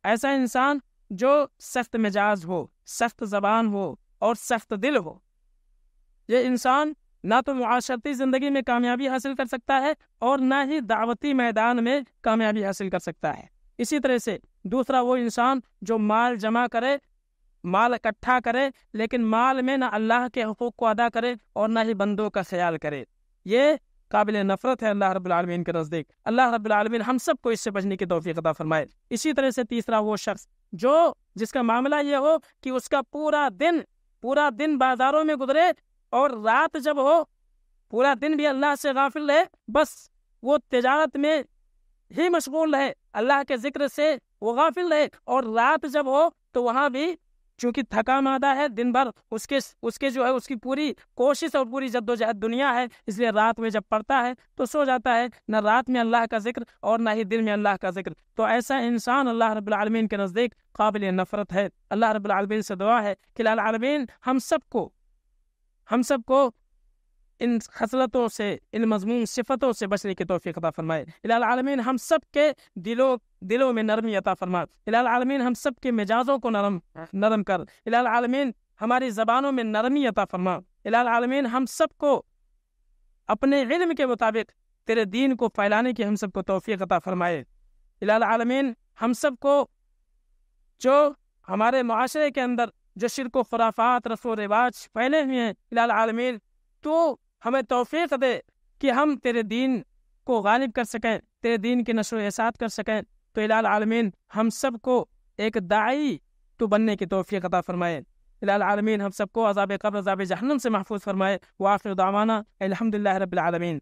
ایسا انسان جو سخت مزاج ہو، سخت زبان ہو اور سخت دل ہو، یہ انسان نہ تو معاشرتی زندگی میں کامیابی حاصل کر سکتا ہے اور نہ ہی دعوتی میدان میں کامیابی حاصل کر سکتا ہے۔ اسی طرح سے دوسرا وہ انسان جو مال جمع کرے، مال اکٹھا کرے، لیکن مال میں نہ اللہ کے حقوق کو ادا کرے اور نہ ہی بندوں کا خیال کرے، یہ قابل نفرت ہے اللہ رب العالمین کے نزدیک۔ اللہ رب العالمین ہم سب کو اس سے بچنے کی توفیق عطا فرمائے۔ اسی طرح سے تیسرا وہ شخص جو جس کا معاملہ یہ ہو کہ اس کا پورا دن پورا دن بازاروں میں گزرے اور رات جب ہو پورا دن بھی اللہ سے غافل رہے، بس وہ تجارت میں ہی مشغول رہے، اللہ کے ذکر سے وہ غافل رہے، اور رات جب ہو تو وہاں بھی چونکہ تھکا مادہ ہے، دن بھر اس کے اس کے جو ہے اس کی پوری کوشش اور پوری جد و جہد دنیا ہے، اس لیے رات میں جب پڑھتا ہے تو سو جاتا ہے، نہ رات میں اللہ کا ذکر اور نہ ہی دن میں اللہ کا ذکر۔ تو ایسا انسان اللہ رب العالمین کے نزدیک قابل نفرت ہے۔ اللہ رب العالمین سے دعا ہے کہ العالمین ہم سب کو ہم سب کو ان خصلتوں سے، ان مضمون صفتوں سے بچنے کی توفیق عطا فرمائے۔ العالمین ہم سب کے دلوں دلوں میں نرمی عطا فرما۔ العالمین ہم سب کے مزاجوں کو نرم نرم کر۔ العالمین ہماری زبانوں میں نرمی عطا فرما۔ العالمین ہم سب کو اپنے علم کے مطابق تیرے دین کو پھیلانے کی ہم سب کو توفیق عطا فرمائے۔ العالمین ہم سب کو جو ہمارے معاشرے کے اندر جو شرک و خرافات، رسم و رواج پھیلے ہوئے ہیں، العالمین تو ہمیں توفیق دے کہ ہم تیرے دین کو غالب کر سکیں، تیرے دین کی نشر و اشاعت کر سکیں۔ تو العالمین ہم سب کو ایک داعی تو بننے کی توفیق عطا فرمائے۔ العالمین ہم سب کو عذاب قبر، عذاب جہنم سے محفوظ فرمائے۔ وآخر دعوانا الحمدللہ رب العالمین۔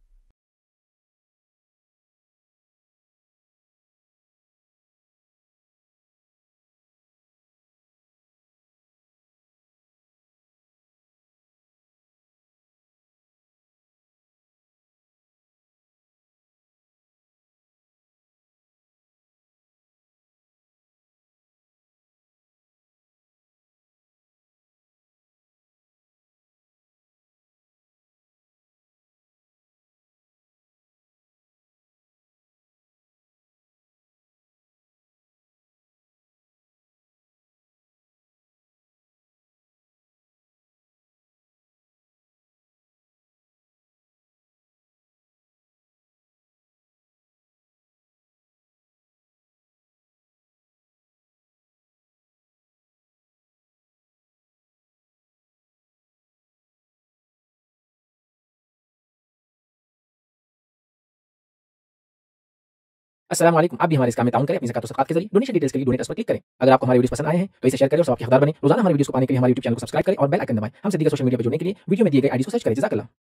السلام علیکم، آپ بھی ہمارے اس کام میں تعاون کریں اپنی زکات و صدقات کے ذریعے۔ ڈونیشن ڈیٹیلز کے لیے ڈونیٹ اس پر کلک کریں۔ اگر آپ کو ہمارے ویڈیوز پسند آئے ہیں تو اسے شیئر کریں اور ثواب کے حقدار بنیں۔ روزانہ ہمارے ویڈیوز کو پانے کے لیے ہمارے یوٹیوب چینل کو سبسکرائب کریں اور بیل آئکن دبائیں۔ ہم سے دیگر سوشل میڈیا پر جڑنے کے لیے ویڈیو میں دیے گئے آئی ڈی کو سرچ کریں۔ جزاک اللہ۔